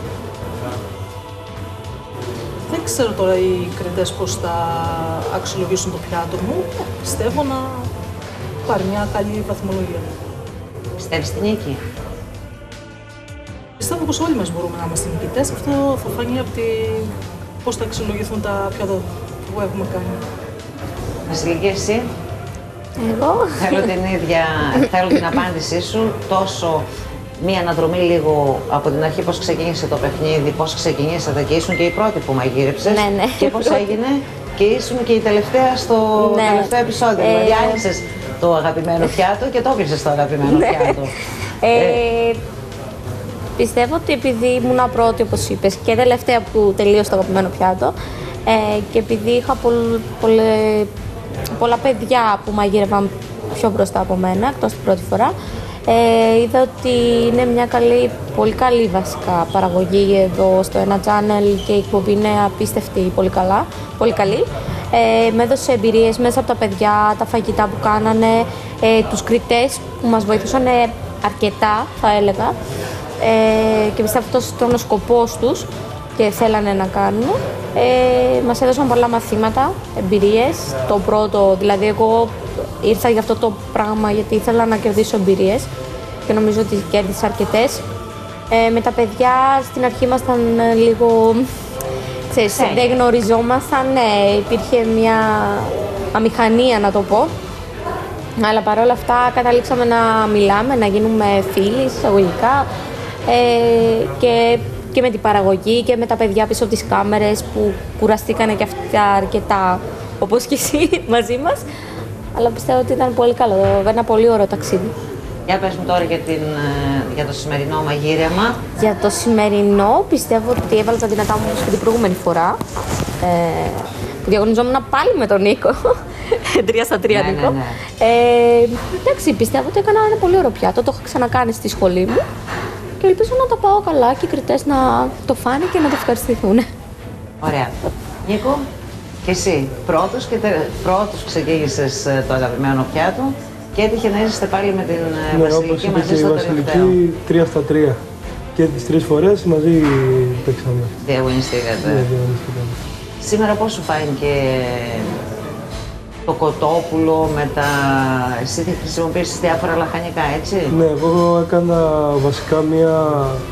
Δεν ξέρω τώρα οι κριτές πώς θα αξιολογήσουν το πιάτο μου. Πιστεύω να πάρει μια καλή βαθμολογία. Πιστεύεις στη νίκη? Πιστεύω πως όλοι μας μπορούμε να είμαστε νικητές. Αυτό θα φανεί από πώς θα αξιολογηθούν τα πιάτα που έχουμε κάνει. Βασιλική, εσύ? Εγώ. Θέλω την απάντησή σου, τόσο μία αναδρομή λίγο από την αρχή, πώς ξεκίνησε το παιχνίδι, πώς ξεκινήσατε και ήσουν και η πρώτη που μαγείρεψες. Ναι. Και πώς έγινε και ήσουν και η τελευταία στο τελευταίο επεισόδιο. Δηλαδή άνοιξες το αγαπημένο πιάτο και το έκλεισες το αγαπημένο πιάτο. Πιστεύω ότι επειδή ήμουν πρώτη, όπως είπες, και τελευταία που τελείωσε το αγαπημένο πιάτο, και επειδή είχα πολλά παιδιά που μαγείρευαν πιο μπροστά από μένα, εκτός την πρώτη φορά, είδα ότι είναι μια πολύ καλή βασικά παραγωγή εδώ στο ένα channel και η εκπομπή είναι απίστευτη, πολύ καλή. Με έδωσε εμπειρίες μέσα από τα παιδιά, τα φαγητά που κάνανε, τους κριτές που μας βοηθούσαν αρκετά, θα έλεγα. Και πιστεύω αυτός ήταν ο σκοπός τους και θέλανε να κάνουν. Μας έδωσαν πολλά μαθήματα, εμπειρίες. Το πρώτο, δηλαδή εγώ ήρθα για αυτό το πράγμα γιατί ήθελα να κερδίσω εμπειρίες και νομίζω ότι κέρδισα αρκετές. Με τα παιδιά στην αρχή ήμασταν λίγο, ξέρεις, δεν γνωριζόμασταν, υπήρχε μια αμηχανία να το πω. Αλλά παρόλα αυτά καταλήξαμε να μιλάμε, να γίνουμε φίλοι εισαγωγικά, και με την παραγωγή και με τα παιδιά πίσω από τις κάμερες που κουραστήκανε και αυτά αρκετά, όπως και εσύ μαζί μας. Αλλά πιστεύω ότι ήταν πολύ καλό, ένα πολύ ωραίο ταξίδι. Για πες μου τώρα για το σημερινό μαγείρεμα. Για το σημερινό πιστεύω ότι έβαλα τα δυνατά μου και την προηγούμενη φορά. Που διαγωνιζόμουν πάλι με τον Νίκο. 3-3 Νίκο. Εντάξει, πιστεύω ότι έκανα ένα πολύ ωραίο πιάτο. Το είχα ξανακάνει στη σχολή μου. Και ελπίζω να τα πάω καλά και οι κριτές να το φάνε και να το ευχαριστηθούν. Ωραία. Νίκο, και εσύ πρώτος ξεκίνησες το αγαπημένο πιάτο και έτυχε να είσαστε πάλι με την Βασιλική μαζί στο τελευταίο. Βασιλική 3-3. Και τις 3 φορές μαζί παίξαμε. Διαγωνιστήκατε. Σήμερα πώς σου φάνηκε το κοτόπουλο με τα... Εσύ χρησιμοποιήσεις διάφορα λαχανικά, έτσι? Ναι, εγώ έκανα βασικά μια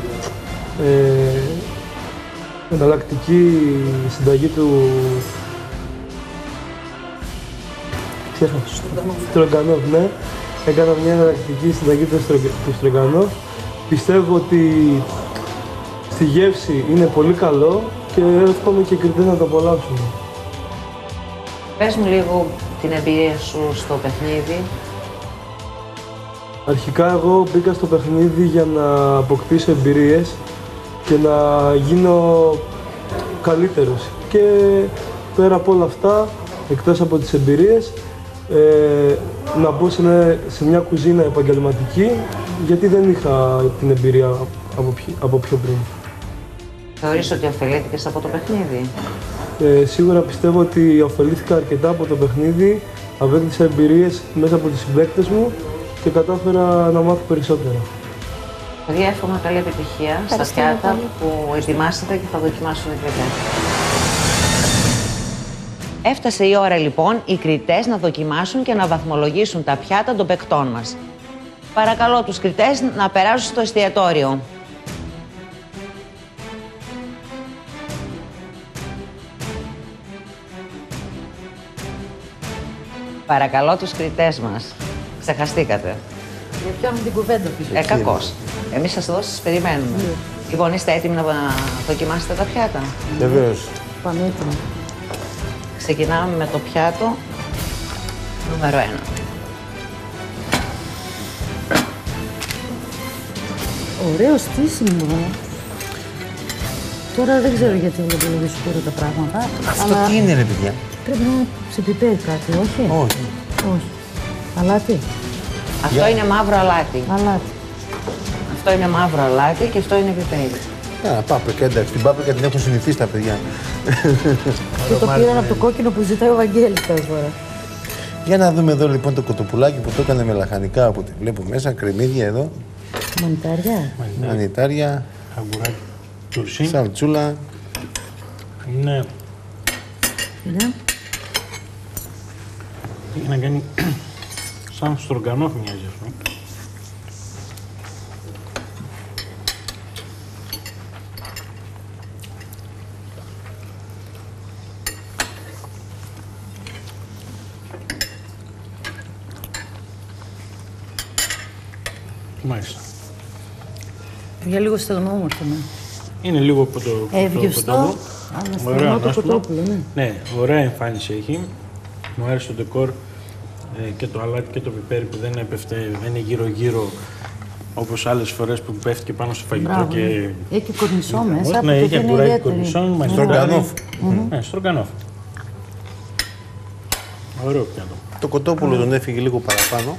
εναλλακτική συνταγή του στρογγανόφ, ναι. Έκανα μια εναλλακτική συνταγή του στρογγανόφ. Πιστεύω ότι στη γεύση είναι πολύ καλό και εύχομαι και οι κριτές να το απολαύσουν. Πες μου λίγο την εμπειρία σου στο παιχνίδι. Αρχικά εγώ μπήκα στο παιχνίδι για να αποκτήσω εμπειρίες και να γίνω καλύτερος. Και πέρα από όλα αυτά, εκτός από τις εμπειρίες, να μπω σε μια κουζίνα επαγγελματική, γιατί δεν είχα την εμπειρία από πιο πριν. Θεωρείς ότι ωφελήθηκες από το παιχνίδι? Σίγουρα πιστεύω ότι ωφελήθηκα αρκετά από το παιχνίδι, απέκτησα εμπειρίες μέσα από τους συμπαίκτες μου και κατάφερα να μάθω περισσότερα. Παιδιά, εύχομαι καλή επιτυχία στα πιάτα που ετοιμάσατε και θα δοκιμάσουν οι κριτές. Έφτασε η ώρα λοιπόν οι κριτές να δοκιμάσουν και να βαθμολογήσουν τα πιάτα των παικτών μας. Παρακαλώ τους κριτές να περάσουν στο εστιατόριο. Παρακαλώ τους κριτές μας. Ξεχαστήκατε. Για πιάνουν την κουβέντα πίσω. Κακώς. Εμείς σας εδώ σας περιμένουμε. Λοιπόν, είστε έτοιμοι να δοκιμάσετε τα πιάτα? Βεβαίως. Πάμε έτοιμοι. Ξεκινάμε με το πιάτο νούμερο 1. Ωραίο στήσιμο. Τώρα δεν ξέρω γιατί βλέπω λίγο σκούρα τα πράγματα. Αυτό τι είναι, ρε παιδιά? Πρέπει να σε πιπέρι κάτι, όχι? Όχι. Όχι. Αλάτι. Αυτό είναι μαύρο αλάτι. Αλάτι. Αυτό είναι μαύρο αλάτι και αυτό είναι πιπέρι. Πάπρικα, εντάξει. Την πάπρικα την έχουν συνηθίσει τα παιδιά. Και το πήραν από το κόκκινο που ζητάει ο Βαγγέλης τα φορά. Για να δούμε εδώ λοιπόν το κοτοπουλάκι που το έκανε με λαχανικά από ό,τι βλέπω μέσα. Κρεμμύδια εδώ. Μανιτάρια. Μανιτάρια. Αγκουράκι. Τουρσί. Σαλτσούλα. Είναι. Ναι. Έχει να κάνει σαν στρογκανόφ μοιάζει αυτό. Μάλιστα. Για λίγο στεγνόμορφο, ναι. Είναι λίγο από το ευγευστό, αλλά στεγνό το κοτόπουλο, ναι. Ναι, ωραία εμφάνιση έχει. Μου άρεσε το ντεκόρ και το αλάτι και το πιπέρι που δεν έπεφτε, δεν είναι γύρω-γύρω όπως άλλες φορές που πέφτει και πάνω στο φαγητό. Μπράβο, και... Έχει κορνισό μέσα. Ναι, έχει αγκουράκι κορνισό, στρογκανόφ. Ναι, στρογκανόφ. Ωραίο πιάτο. Το κοτόπουλο τον έφυγε λίγο παραπάνω.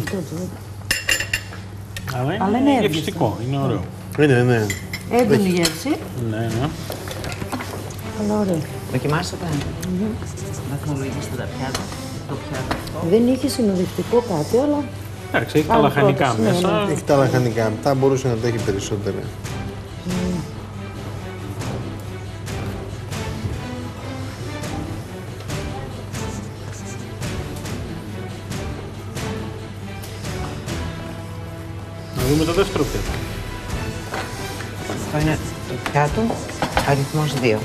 Αλλά είναι γευστικό, είναι ωραίο. Είναι, ναι. Έντονη γεύση. Ναι, ναι. Αλλά ωραίο. Δοκιμάσατε. Βαθμολογήστε τα πιάτα. Το πιάτο αυτό. Δεν είχε συνοδευτικό κάτι, αλλά... Εντάξει, έχει τα λαχανικά μέσα. Έχει τα λαχανικά. Θα μπορούσε να τα έχει περισσότερα. Να δούμε το δεύτερο πιάτο. Αυτό είναι το πιάτο αριθμός 2.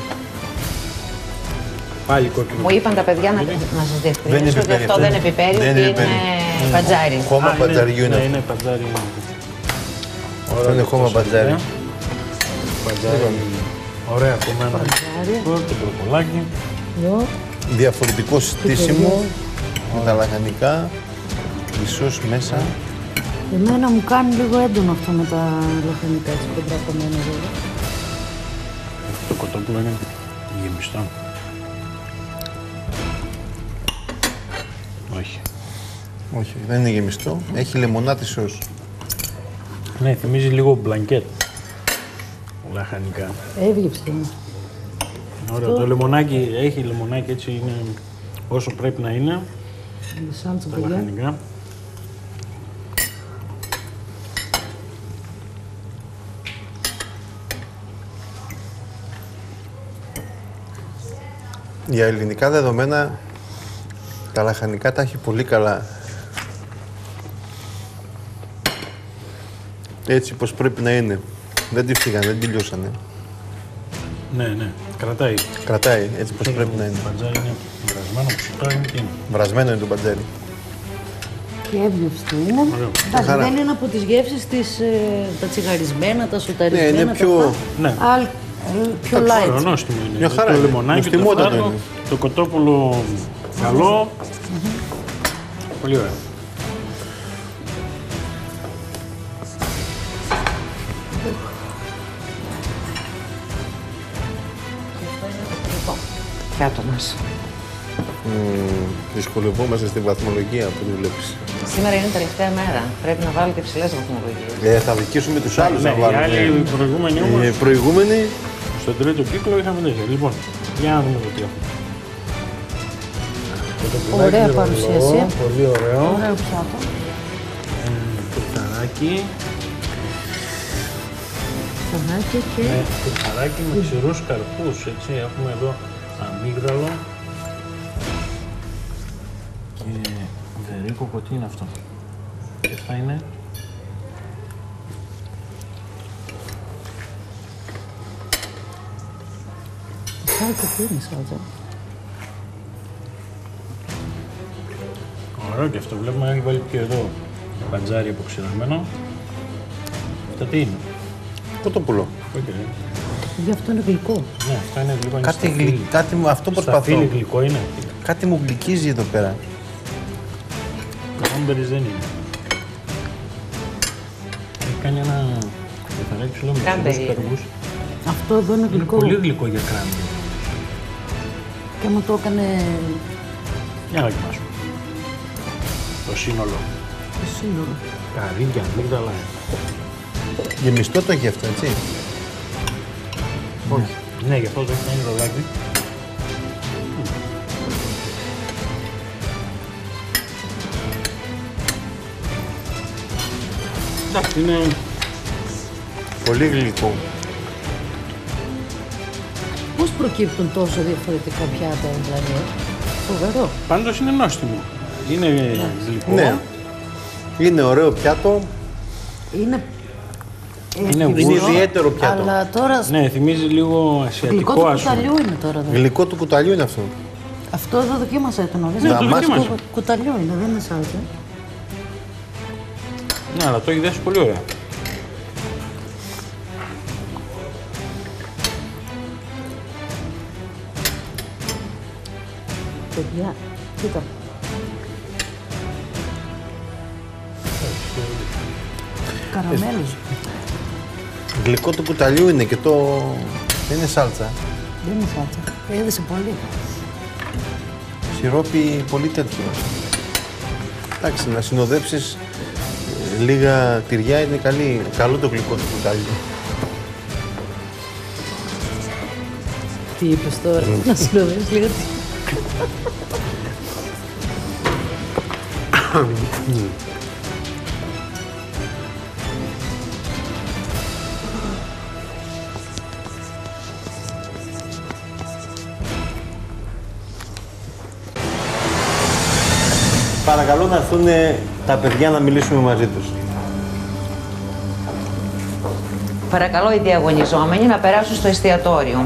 Πάλι κόκκινο. Μου είπαν τα παιδιά να σας διευκρινίσω ότι αυτό δεν είναι πιπέρι, ότι είναι μπατζάρι. Χώμα μπατζαριού είναι. Ναι, είναι μπατζάρι. Αυτό είναι χώμα μπατζάρι. Μπατζάρι. Ωραία κομμένα. Το προκολάκι. Διαφορετικό στήσιμο με τα λαχανικά. Μισός μέσα. Εμένα μου κάνει λίγο έντονο αυτό με τα λαχανικά έτσι κοντά από μένα βέβαια. Το κοτόπουλο είναι γεμιστό. Όχι. Όχι, δεν είναι γεμιστό. Έχει λεμονάτι σως. Ναι, θυμίζει λίγο μπλανκέτ. Λαχανικά. Έβγεψε. Ωραίο. Το λεμονάκι, έχει λεμονάκι έτσι, είναι όσο πρέπει να είναι. Λισάντζο, τα παιδιά. λαχανικά. Για ελληνικά δεδομένα, τα λαχανικά τα έχει πολύ καλά. Έτσι πως πρέπει να είναι. Δεν τη φύγανε, δεν τελειώσανε. Ναι, ναι. Κρατάει. Κρατάει, έτσι πως πρέπει να είναι. Το μπατζάρι είναι βρασμένο, ψητό είναι τι είναι. Βρασμένο είναι το μπατζάρι. Και έβγευστο είναι. Εντάξει, δεν είναι από τις γεύσεις τα τσιγαρισμένα, τα σοταρισμένα. Ναι, είναι πιο... Ναι. Πιο light. Νόστιμο είναι. Μια χαρά το είναι. λιμονάκι, το Νοστιμότατο φράγκο, είναι. το κοτόπουλο καλό. Πολύ ωραία. Πιάτο μας. Δυσκολευόμαστε στη βαθμολογία που δουλεύεις. Σήμερα είναι η τελευταία μέρα. Πρέπει να βάλετε υψηλές βαθμολογίες. Θα δικήσουμε τους άλλους να Ναι, οι βάλουμε. άλλοι προηγούμενοι όμως. Οι προηγούμενοι. Στον τρίτο κύκλο είχαμε τέτοια. Λοιπόν, για να δούμε το τι έχουμε. Ωραία παρουσίαση. Πολύ ωραίο. Ωραίο πιάτο. Τουρταράκι. Τουρταράκι και... Τουρταράκι με ξηρούς καρπούς, έτσι. Έχουμε εδώ αμύγδαλο. Και βερίκοκο, τι είναι αυτό. Και αυτά είναι... Σάλτσα, τι είναι σάλτσα. Ωραίο και αυτό. Βλέπουμε να έχει βάλει και εδώ μπατζάρι αποξηραμένο. Αυτά τι είναι. Κοτόπουλο. Okay. Γι' αυτό είναι γλυκό. Ναι, αυτά είναι γλυκό. Κάτι μου, αυτό προσπαθώ. Σταφύλι γλυκό είναι. Κάτι μου γλυκίζει εδώ πέρα. Κράνμπερις δεν είναι. Έχει κάνει ένα κεφαλάκι ψηλό με ξηρούς καρπούς. Αυτό εδώ είναι γλυκό. Πολύ γλυκό για κράνμπερι. Και μου το έκανε... Για να δοκιμάσουμε. Το σύνολο. Το σύνολο. Καρύδια, αμύγδαλα. Γεμιστό το έχει αυτό, έτσι. Όχι. Ναι, γι' αυτό το έχει κάνει ρολάκι. Εντάξει, είναι... Πολύ γλυκό. Πώς προκύπτουν τόσο διαφορετικά πιάτα, δηλαδή. Φοβερό. Πάντως είναι νόστιμο. Είναι γλυκό. Ναι. Είναι ωραίο πιάτο. Είναι Είναι ιδιαίτερο πιάτο. Αλλά τώρα... Ναι, θυμίζει λίγο ασιατικό, γλυκό του ας πούμε. κουταλιού είναι τώρα. Δε. Γλυκό του κουταλιού είναι αυτό. Αυτό εδώ δοκίμασα το νωρίς. Ναι, το δοκίμασα. Κουταλιού είναι, δεν είναι σάλτσα. Ναι, αλλά το έχει δέσει πολύ ωραία. Παιδιά, κοίτα. Καραμέλος. Γλυκό του κουταλιού είναι και το... Δεν είναι σάλτσα. Δεν είναι σάλτσα. Έδεσε πολύ. Σιρόπι πολύ τέτοιο. Εντάξει, να συνοδέψεις λίγα τυριά είναι καλό το γλυκό του κουταλιού. Τι είπες τώρα, να συνοδεύεις λίγο. Παρακαλώ να έρθουν τα παιδιά να μιλήσουμε μαζί τους. Παρακαλώ οι διαγωνιζόμενοι να περάσουν στο εστιατόριο.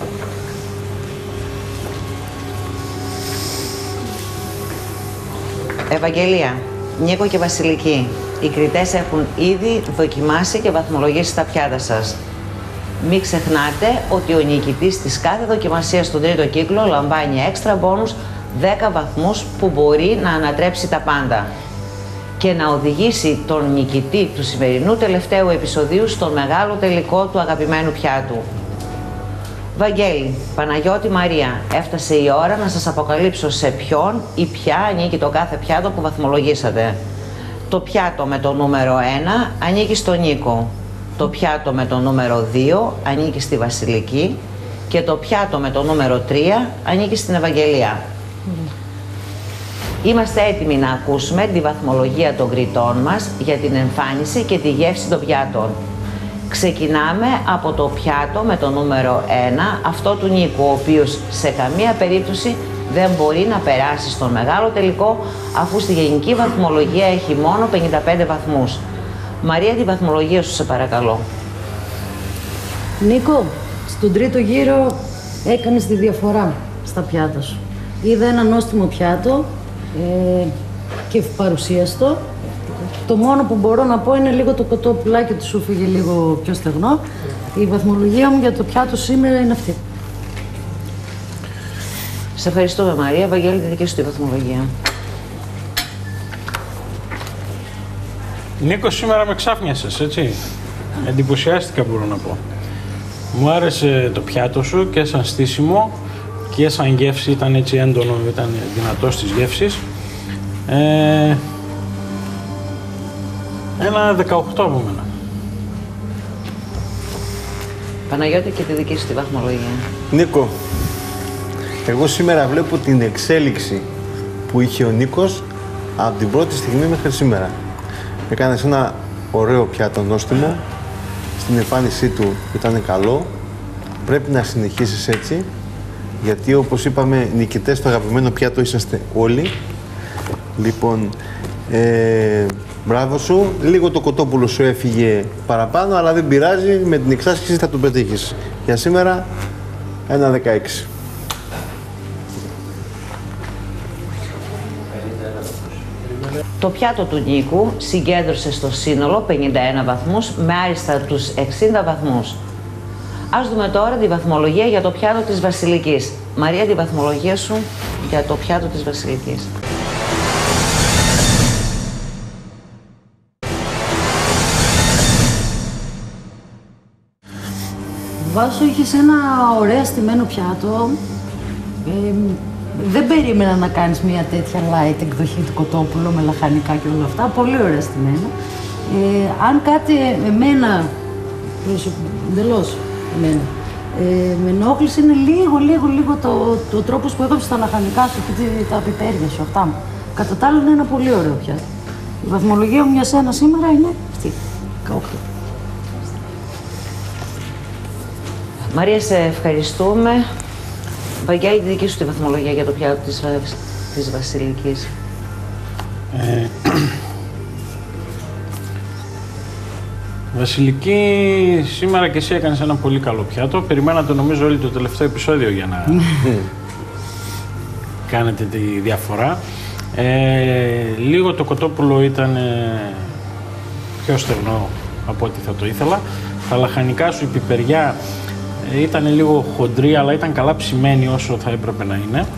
Ευαγγελία, Νίκο και Βασιλική, οι κριτές έχουν ήδη δοκιμάσει και βαθμολογήσει τα πιάτα σας. Μην ξεχνάτε ότι ο νικητής της κάθε δοκιμασίας στον τρίτο κύκλο λαμβάνει έξτρα μπόνους 10 βαθμούς που μπορεί να ανατρέψει τα πάντα και να οδηγήσει τον νικητή του σημερινού τελευταίου επεισοδίου στον μεγάλο τελικό του αγαπημένου πιάτου. Βαγγέλη, Παναγιώτη, Μαρία, έφτασε η ώρα να σας αποκαλύψω σε ποιον ή ποια ανήκει το κάθε πιάτο που βαθμολογήσατε. Το πιάτο με το νούμερο 1 ανήκει στον Νίκο, το πιάτο με το νούμερο 2 ανήκει στη Βασιλική και το πιάτο με το νούμερο 3 ανήκει στην Ευαγγελία. Είμαστε έτοιμοι να ακούσουμε τη βαθμολογία των κριτών μας για την εμφάνιση και τη γεύση των πιάτων. Ξεκινάμε από το πιάτο με το νούμερο 1, αυτό του Νίκου, ο οποίος σε καμία περίπτωση δεν μπορεί να περάσει στον μεγάλο τελικό, αφού στη γενική βαθμολογία έχει μόνο 55 βαθμούς. Μαρία, τη βαθμολογία σου σε παρακαλώ. Νίκο, στον τρίτο γύρο έκανες τη διαφορά στα πιάτα σου. Είδα ένα νόστιμο πιάτο και παρουσίαστο. Το μόνο που μπορώ να πω είναι λίγο το κοτόπουλάκι του σου φύγε λίγο πιο στεγνό. Η βαθμολογία μου για το πιάτο σήμερα είναι αυτή. Σε ευχαριστούμε Μαρία. Βαγγέλη, τη δική σου τη βαθμολογία. Νίκο, σήμερα με ξάφνιασες, έτσι. Εντυπωσιάστηκα, μπορώ να πω. Μου άρεσε το πιάτο σου και σαν στήσιμο και σαν γεύση ήταν έτσι έντονο, ήταν δυνατό στις γεύσεις. Ένα 18 από μένα. Παναγιώτη, και τη δική σου τη βαθμολογία. Νίκο, εγώ σήμερα βλέπω την εξέλιξη που είχε ο Νίκος από την πρώτη στιγμή μέχρι σήμερα. Έκανες ένα ωραίο πιάτο νόστιμο, στην εμφάνισή του ήταν καλό, πρέπει να συνεχίσεις έτσι, γιατί όπως είπαμε νικητές στο αγαπημένο πιάτο είσαστε όλοι. Λοιπόν, μπράβο σου, λίγο το κοτόπουλο σου έφυγε παραπάνω, αλλά δεν πειράζει, με την εξάσκηση θα το πετύχεις. Για σήμερα, ένα 16. Το πιάτο του Νίκου συγκέντρωσε στο σύνολο 51 βαθμούς με άριστα τους 60 βαθμούς. Ας δούμε τώρα τη βαθμολογία για το πιάτο της Βασιλικής. Μαρία, τη βαθμολογία σου για το πιάτο της Βασιλικής. Βάσο, είχες ένα ωραία στημένο πιάτο. Δεν περίμενα να κάνεις μια τέτοια light εκδοχή του κοτόπουλου με λαχανικά και όλα αυτά. Πολύ ωραία στημένο. Αν κάτι εμένα, εντελώς εμένα, με ενόχλησε είναι λίγο το τρόπος που έκοψες τα λαχανικά σου και τα πιπέρια σου, αυτά. Κατά τα άλλα είναι ένα πολύ ωραίο πιάτο. Η βαθμολογία μου για σένα σήμερα είναι αυτή, 18. Μαρία, σε ευχαριστούμε. Βαγγέλη, τη δική σου τη βαθμολογία για το πιάτο της Βασιλικής. Βασιλική, σήμερα και εσύ έκανες ένα πολύ καλό πιάτο. Περιμένατε νομίζω όλοι το τελευταίο επεισόδιο για να κάνετε τη διαφορά. Λίγο το κοτόπουλο ήταν πιο στεγνό από ό,τι θα το ήθελα. Τα λαχανικά σου, η πιπεριά, ήταν λίγο χοντρή, αλλά ήταν καλά ψημένη όσο θα έπρεπε να είναι.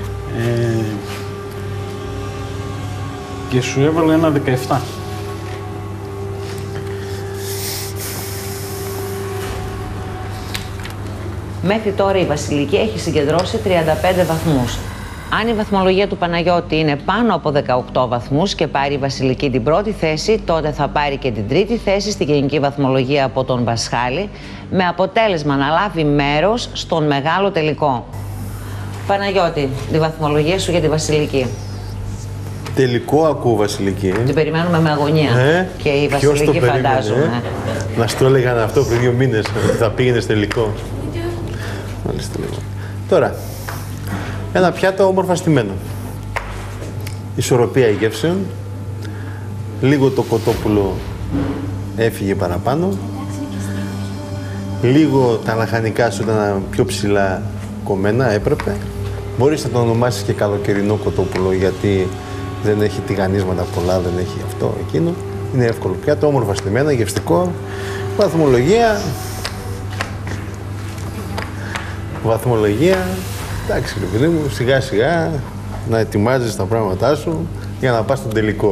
Και σου έβαλε ένα 17. Μέχρι τώρα η Βασιλική έχει συγκεντρώσει 35 βαθμούς. Αν η βαθμολογία του Παναγιώτη είναι πάνω από 18 βαθμούς και πάρει η Βασιλική την πρώτη θέση, τότε θα πάρει και την τρίτη θέση στη γενική βαθμολογία από τον Πασχάλη, με αποτέλεσμα να λάβει μέρος στον μεγάλο τελικό. Παναγιώτη, τη βαθμολογία σου για τη Βασιλική. Τελικό ακούω, Βασιλική. Την περιμένουμε με αγωνία. Και η Βασιλική φαντάζομαι. Να σου το έλεγαν αυτό πριν 2 μήνες, ότι θα πήγαινες τελικό. Μάλιστα, λίγο. Τώρα, ένα πιάτο όμορφα στημένο. Ισορροπία γεύσεων. Λίγο το κοτόπουλο έφυγε παραπάνω. Λίγο τα λαχανικά σου ήταν πιο ψηλά κομμένα, έπρεπε. Μπορείς να το ονομάσεις και καλοκαιρινό κοτόπουλο, γιατί δεν έχει τηγανίσματα πολλά, δεν έχει αυτό, εκείνο. Είναι εύκολο πιάτο, όμορφα στημένο, γευστικό. Βαθμολογία. Εντάξει, ρε παιδί μου, σιγά σιγά να ετοιμάζεις τα πράγματά σου για να πας στον τελικό.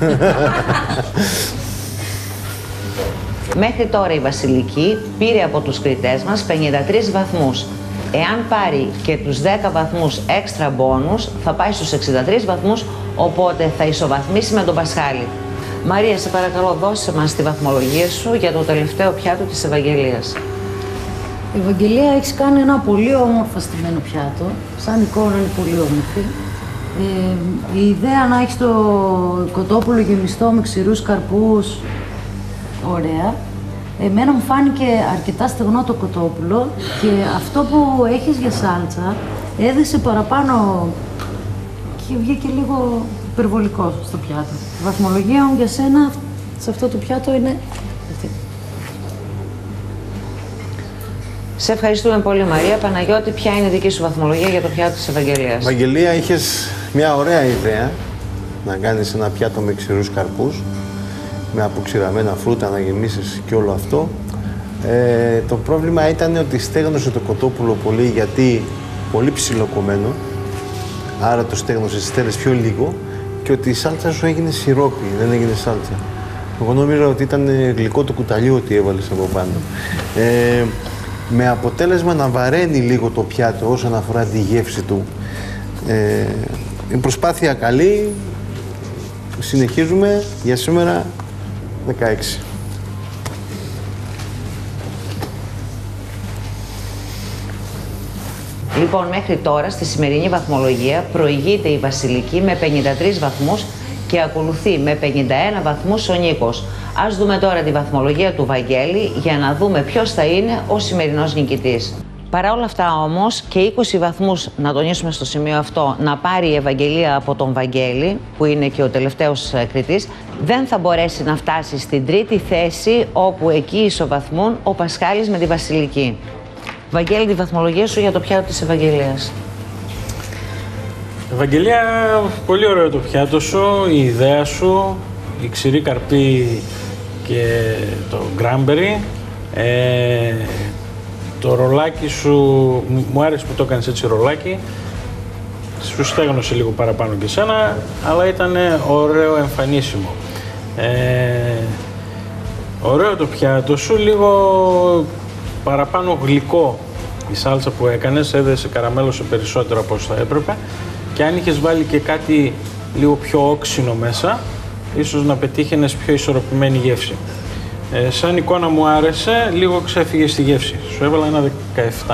Μέχρι τώρα η Βασιλική πήρε από τους κριτές μας 53 βαθμούς. Εάν πάρει και τους 10 βαθμούς έξτρα μπόνους, θα πάει στους 63 βαθμούς, οπότε θα ισοβαθμίσει με τον Πασχάλη. Μαρία, σε παρακαλώ, δώσε μας τη βαθμολογία σου για το τελευταίο πιάτο της Ευαγγελίας. Ευαγγελία, έχεις κάνει ένα πολύ όμορφα στημένο πιάτο. Σαν εικόνα είναι πολύ όμορφη. Η ιδέα να έχεις το κοτόπουλο γεμιστό με ξηρούς καρπούς, ωραία. Εμένα μου φάνηκε αρκετά στεγνό το κοτόπουλο και αυτό που έχεις για σάλτσα έδεσε παραπάνω και βγήκε λίγο υπερβολικό στο πιάτο. Η βαθμολογία μου για σένα σε αυτό το πιάτο είναι αυτή. Σε ευχαριστούμε πολύ, Μαρία. Παναγιώτη, ποια είναι η δική σου βαθμολογία για το πιάτο της Ευαγγελίας? Ευαγγελία, είχες μια ωραία ιδέα να κάνεις ένα πιάτο με ξηρούς καρπούς, με αποξηραμένα φρούτα, να γεμίσεις και όλο αυτό. Το πρόβλημα ήταν ότι στέγνωσε το κοτόπουλο πολύ, γιατί πολύ ψιλοκομμένο, άρα το στέγνωσες, στέλνες πιο λίγο, και ότι η σάλτσα σου έγινε σιρόπι, δεν έγινε σάλτσα. Εγώ νόμιζα ότι ήταν γλυκό το κουταλιού ότι έβαλες από πάνω. με αποτέλεσμα να βαραίνει λίγο το πιάτο όσον αφορά τη γεύση του. Η προσπάθεια καλή, συνεχίζουμε για σήμερα 16. Λοιπόν, μέχρι τώρα στη σημερινή βαθμολογία προηγείται η Βασιλική με 53 βαθμούς και ακολουθεί με 51 βαθμούς ο Νίκος. Ας δούμε τώρα τη βαθμολογία του Βαγγέλη για να δούμε ποιος θα είναι ο σημερινός νικητής. Παρά όλα αυτά όμως και 20 βαθμούς, να τονίσουμε στο σημείο αυτό, να πάρει η Ευαγγελία από τον Βαγγέλη, που είναι και ο τελευταίος κριτής, δεν θα μπορέσει να φτάσει στην τρίτη θέση, όπου εκεί ισοβαθμούν ο Πασχάλης με τη Βασιλική. Βαγγέλη, τη βαθμολογία σου για το πιάτο της Ευαγγελίας. Ευαγγελία, πολύ ωραίο το πιάτο σου, η ιδέα σου, η ξηρή καρπή και το γκράμπερι. Το ρολάκι σου, μου άρεσε που το έκανες έτσι ρολάκι. Σου στέγνωσε λίγο παραπάνω και σένα, αλλά ήταν ωραίο, εμφανίσιμο. Ωραίο το πιάτο σου, λίγο παραπάνω γλυκό η σάλτσα που έκανες, έδεσε καραμέλωσε περισσότερο από όσο θα έπρεπε, και αν είχες βάλει και κάτι λίγο πιο όξινο μέσα, ίσως να πετύχαινες πιο ισορροπημένη γεύση. Σαν εικόνα μου άρεσε, λίγο ξέφυγε στη γεύση. Σου έβαλα ένα 17.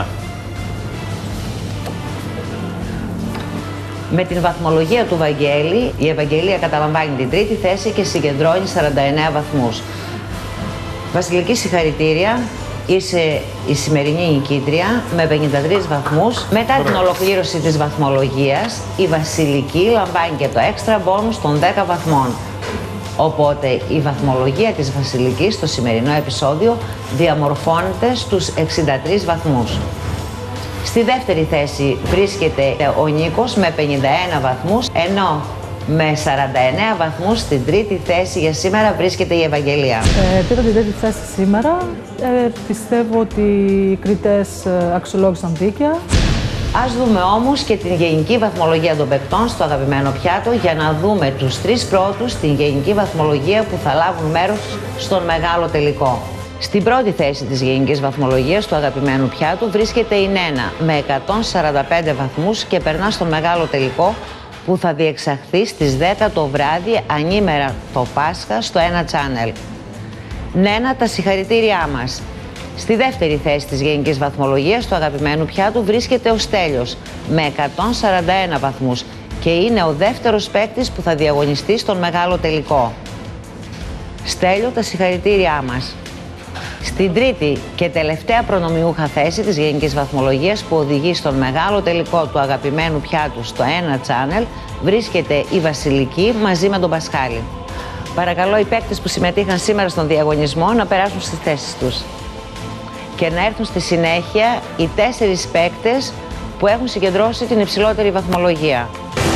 Με την βαθμολογία του Βαγγέλη, η Ευαγγελία καταλαμβάνει την τρίτη θέση και συγκεντρώνει 49 βαθμούς. Βασιλική, συγχαρητήρια. Είσαι η σημερινή νικήτρια με 53 βαθμούς. Μετά την ολοκλήρωση της βαθμολογίας, η Βασιλική λαμβάνει και το έξτρα μπόνους των 10 βαθμών. Οπότε η βαθμολογία της Βασιλικής στο σημερινό επεισόδιο διαμορφώνεται στους 63 βαθμούς. Στη δεύτερη θέση βρίσκεται ο Νίκος με 51 βαθμούς, ενώ με 49 βαθμούς στην τρίτη θέση για σήμερα βρίσκεται η Ευαγγελία. Πήρα την τρίτη θέση σήμερα. Πιστεύω ότι οι κριτές αξιολόγησαν δίκαια. Ας δούμε όμως και την γενική βαθμολογία των παικτών στο αγαπημένο πιάτο για να δούμε τους τρεις πρώτους στην γενική βαθμολογία που θα λάβουν μέρος στον μεγάλο τελικό. Στην πρώτη θέση της γενικής βαθμολογίας του αγαπημένου πιάτου βρίσκεται η Νένα με 145 βαθμούς και περνά στον μεγάλο τελικό που θα διεξαχθεί στις 10 το βράδυ ανήμερα το Πάσχα στο Ένα Channel. Νένα, τα συγχαρητήριά μας. Στη δεύτερη θέση της γενικής βαθμολογίας του αγαπημένου πιάτου βρίσκεται ο Στέλιος με 141 βαθμούς και είναι ο δεύτερος παίκτης που θα διαγωνιστεί στον μεγάλο τελικό. Στέλιο, τα συγχαρητήριά μας. Στην τρίτη και τελευταία προνομιούχα θέση της γενικής βαθμολογίας που οδηγεί στον μεγάλο τελικό του αγαπημένου πιάτου στο Ένα Channel βρίσκεται η Βασιλική μαζί με τον Πασχάλη. Παρακαλώ οι παίκτες που συμμετείχαν σήμερα στον διαγωνισμό να περάσουν στις θέσεις τους και να έρθουν στη συνέχεια οι 4 παίκτες που έχουν συγκεντρώσει την υψηλότερη βαθμολογία.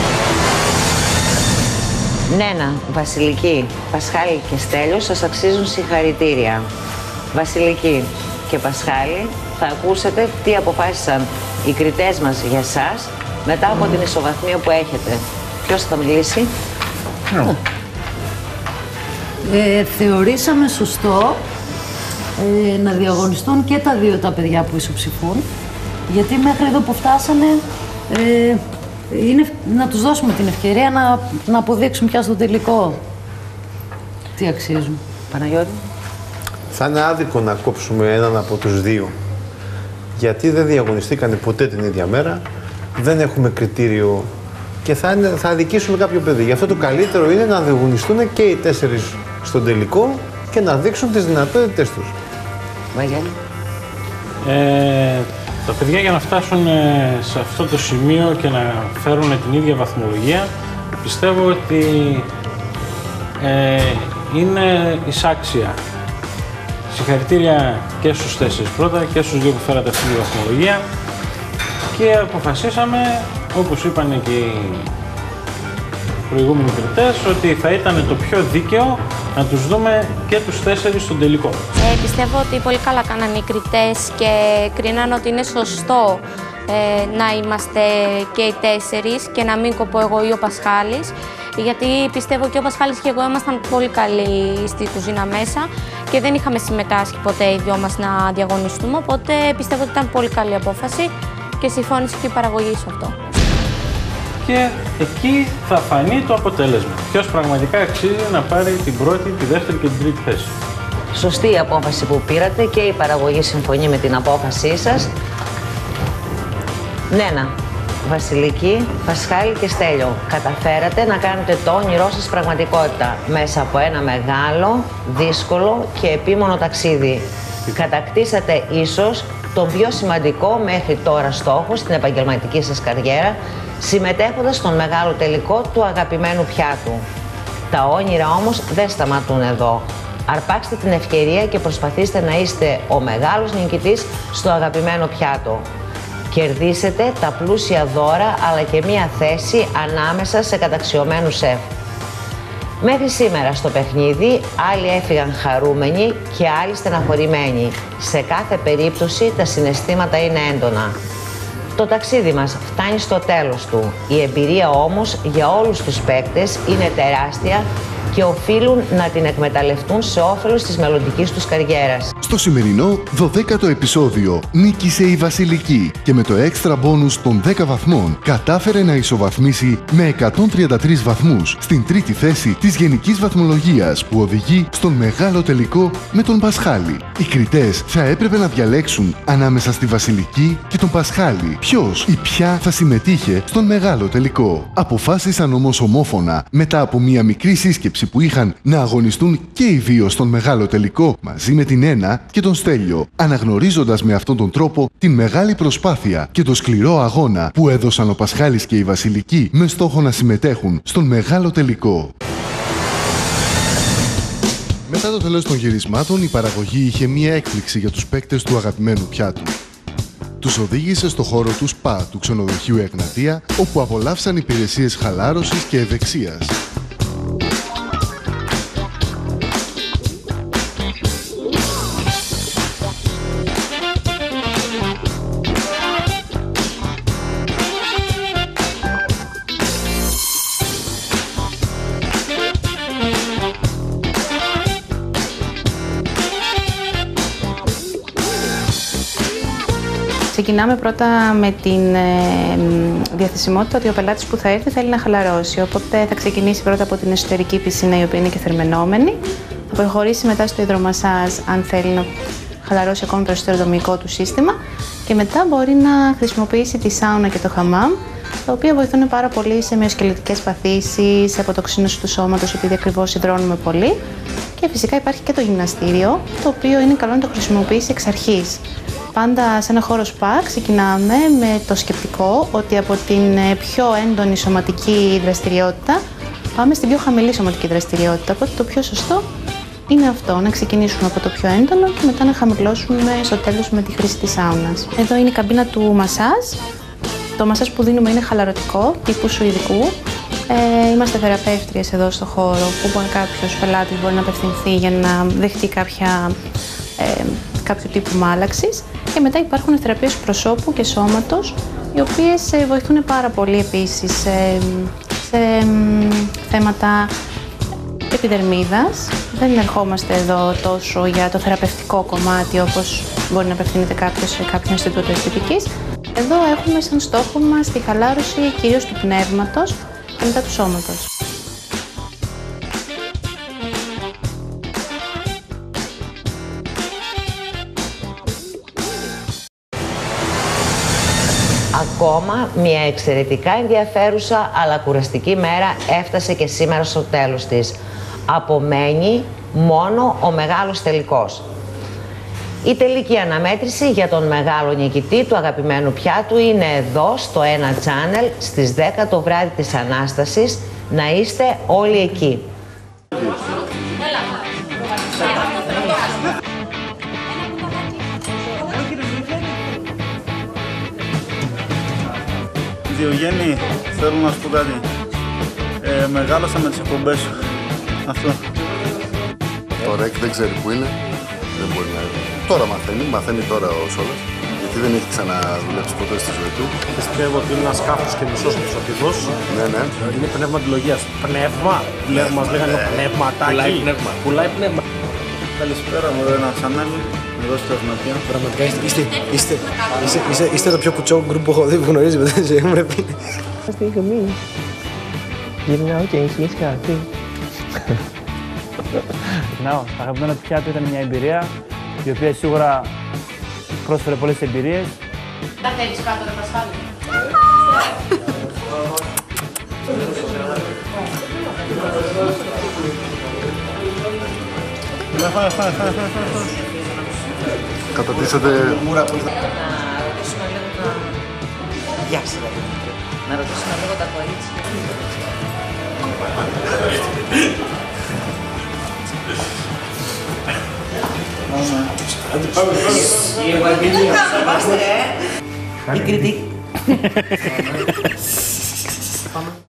Νένα, Βασιλική, Πασχάλη και Στέλιος σας αξίζουν συγχαρητήρια. Βασιλική και Πασχάλη, θα ακούσετε τι αποφάσισαν οι κριτές μας για σας μετά από την ισοβαθμία που έχετε. Ποιος θα μιλήσει? Θεωρήσαμε σωστό να διαγωνιστούν και τα δύο τα παιδιά που ισοψηφούν, γιατί μέχρι εδώ που φτάσανε είναι να τους δώσουμε την ευκαιρία να αποδείξουν πια στο τελικό τι αξίζουν. Παναγιώτη. Θα είναι άδικο να κόψουμε έναν από τους δύο, γιατί δεν διαγωνιστήκανε ποτέ την ίδια μέρα, δεν έχουμε κριτήριο και θα αδικήσουμε κάποιο παιδί. Γι' αυτό το καλύτερο είναι να διαγωνιστούν και οι 4 στον τελικό και να δείξουν τις δυνατότητες τους. Βαγγέλη. Τα παιδιά για να φτάσουν σε αυτό το σημείο και να φέρουν την ίδια βαθμολογία, πιστεύω ότι είναι εισάξια. Συγχαρητήρια και στους 4 πρώτα και στους 2 που φέρατε αυτή τη βαθμολογία και αποφασίσαμε, όπως είπαν και οι προηγούμενοι κριτές, ότι θα ήταν το πιο δίκαιο να τους δούμε και τους 4 στον τελικό. Πιστεύω ότι πολύ καλά κάνανε οι κριτές και κρίναν ότι είναι σωστό να είμαστε και οι 4 και να μην κοπώ εγώ ή ο Πασχάλης. γιατί πιστεύω και ο Πασχάλης και εγώ ήμασταν πολύ καλοί στη κουζίνα μέσα και δεν είχαμε συμμετάσχει ποτέ οι δυο μας να διαγωνιστούμε, οπότε πιστεύω ότι ήταν πολύ καλή απόφαση και συμφώνησε και η παραγωγή σε αυτό. Και εκεί θα φανεί το αποτέλεσμα. Ποιος πραγματικά αξίζει να πάρει την πρώτη, τη δεύτερη και την τρίτη θέση. Σωστή η απόφαση που πήρατε και η παραγωγή συμφωνεί με την απόφασή σας. Νένα, Βασιλική, Πασχάλη και Στέλιο, καταφέρατε να κάνετε το όνειρό σας πραγματικότητα μέσα από ένα μεγάλο, δύσκολο και επίμονο ταξίδι. Κατακτήσατε ίσως τον πιο σημαντικό μέχρι τώρα στόχο στην επαγγελματική σας καριέρα, συμμετέχοντας στον μεγάλο τελικό του αγαπημένου πιάτου. Τα όνειρα όμως δεν σταματούν εδώ. Αρπάξτε την ευκαιρία και προσπαθήστε να είστε ο μεγάλος νικητής στο αγαπημένο πιάτο. Κερδίσετε τα πλούσια δώρα αλλά και μία θέση ανάμεσα σε καταξιωμένους σεφ. Μέχρι σήμερα στο παιχνίδι άλλοι έφυγαν χαρούμενοι και άλλοι στεναχωρημένοι. Σε κάθε περίπτωση τα συναισθήματα είναι έντονα. Το ταξίδι μας φτάνει στο τέλος του. Η εμπειρία όμως για όλους τους παίκτες είναι τεράστια και οφείλουν να την εκμεταλλευτούν σε όφελος της μελλοντικής τους καριέρας. Στο σημερινό 12ο επεισόδιο νίκησε η Βασιλική και με το έξτρα μπόνους των 10 βαθμών κατάφερε να ισοβαθμίσει με 133 βαθμούς στην τρίτη θέση της γενικής βαθμολογίας που οδηγεί στον μεγάλο τελικό με τον Πασχάλη. Οι κριτές θα έπρεπε να διαλέξουν ανάμεσα στη Βασιλική και τον Πασχάλη ποιος ή ποια θα συμμετείχε στον μεγάλο τελικό. Αποφάσισαν όμως ομόφωνα μετά από μια μικρή σύσκεψη που είχαν να αγωνιστούν και οι δύο στον μεγάλο τελικό μαζί με την Ένα και τον Στέλιο, αναγνωρίζοντας με αυτόν τον τρόπο την μεγάλη προσπάθεια και το σκληρό αγώνα που έδωσαν ο Πασχάλης και η Βασιλική με στόχο να συμμετέχουν στον μεγάλο τελικό. Μετά το τέλος των γυρισμάτων, η παραγωγή είχε μία έκπληξη για τους παίκτες του αγαπημένου πιάτου. Τους οδήγησε στο χώρο του ΣΠΑ του ξενοδοχείου Εγνατία, όπου απολαύσαν υπηρεσίες χαλάρωσης και ευεξίας. Ξεκινάμε πρώτα με την διαθεσιμότητα ότι ο πελάτης που θα έρθει θέλει να χαλαρώσει. Οπότε θα ξεκινήσει πρώτα από την εσωτερική πισίνα, η οποία είναι και θερμαινόμενη. Θα προχωρήσει μετά στο υδρομασάζ, αν θέλει να χαλαρώσει ακόμη περισσότερο το μυϊκό του σύστημα. Και μετά μπορεί να χρησιμοποιήσει τη σάουνα και το χαμάμ, τα οποία βοηθούν πάρα πολύ σε μυοσκελετικές παθήσεις, σε αποτοξίνωση του σώματος, επειδή ακριβώς υδρώνουμε πολύ. Και φυσικά υπάρχει και το γυμναστήριο, το οποίο είναι καλό να το χρησιμοποιήσει εξ αρχής. Πάντα σε ένα χώρο ΣΠΑ ξεκινάμε με το σκεπτικό ότι από την πιο έντονη σωματική δραστηριότητα πάμε στην πιο χαμηλή σωματική δραστηριότητα. Οπότε το πιο σωστό είναι αυτό, να ξεκινήσουμε από το πιο έντονο και μετά να χαμηλώσουμε στο τέλος με τη χρήση της σάουνας. Εδώ είναι η καμπίνα του μασάζ. Το μασάζ που δίνουμε είναι χαλαρωτικό, τύπου σουηδικού. Είμαστε θεραπεύτριες εδώ στο χώρο που κάποιος πελάτης μπορεί να απευθυνθεί για να δεχτεί κάποιο τύπου μάλαξης. Και μετά υπάρχουν θεραπείες προσώπου και σώματος, οι οποίες βοηθούν πάρα πολύ επίσης σε θέματα επιδερμίδας. Δεν ερχόμαστε εδώ τόσο για το θεραπευτικό κομμάτι, όπως μπορεί να απευθύνεται κάποιος σε κάποιο Ινστιτούτο Αισθητικής. Εδώ έχουμε σαν στόχο μας τη χαλάρωση κυρίως του πνεύματος και μετά του σώματος. Ακόμα μια εξαιρετικά ενδιαφέρουσα αλλά κουραστική μέρα έφτασε και σήμερα στο τέλος της. Απομένει μόνο ο μεγάλος τελικός. Η τελική αναμέτρηση για τον μεγάλο νικητή του αγαπημένου πιάτου είναι εδώ στο Ένα Channel στις 10 το βράδυ της Ανάστασης. Να είστε όλοι εκεί. Διογέννη, θέλω να σου πω κάτι. Μεγάλωσα με τις εκπομπές σου. Αυτό. Το ΡΕΚ δεν ξέρει που είναι. Δεν μπορεί να είναι. Τώρα μαθαίνει τώρα ο Σόλας. γιατί δεν έχει ξαναδουλέψει ποτέ στη ζωή του. Πιστεύω ότι είναι ένας κάφος και μισός προσωπικός. Ναι, ναι. Είναι πνευματολογίας. Πνεύμα! Μας λέγανε πνευματάκι. Πουλάει πνεύμα. Καλησπέρα μου, εδώ ένα channel. Εδώ στη Θεσμακία. Πραγματικά είστε το πιο κουτσό γκρουπ που έχω δει που γνωρίζει με τη ζωή μου, ρε φίλε. Στιγμή γυρνάω και έχεις κάτι. Ξεκινάω. Τα αγαπημένα του πιάτου ήταν μια εμπειρία η οποία σίγουρα πρόσφερε πολλές εμπειρίες. Τα θέλεις κάτω ρε Πασχάλη. Κατατίσσετε... Γεια σας, να ρωτήσουμε λίγο τα κορίτσια. Η κριτική.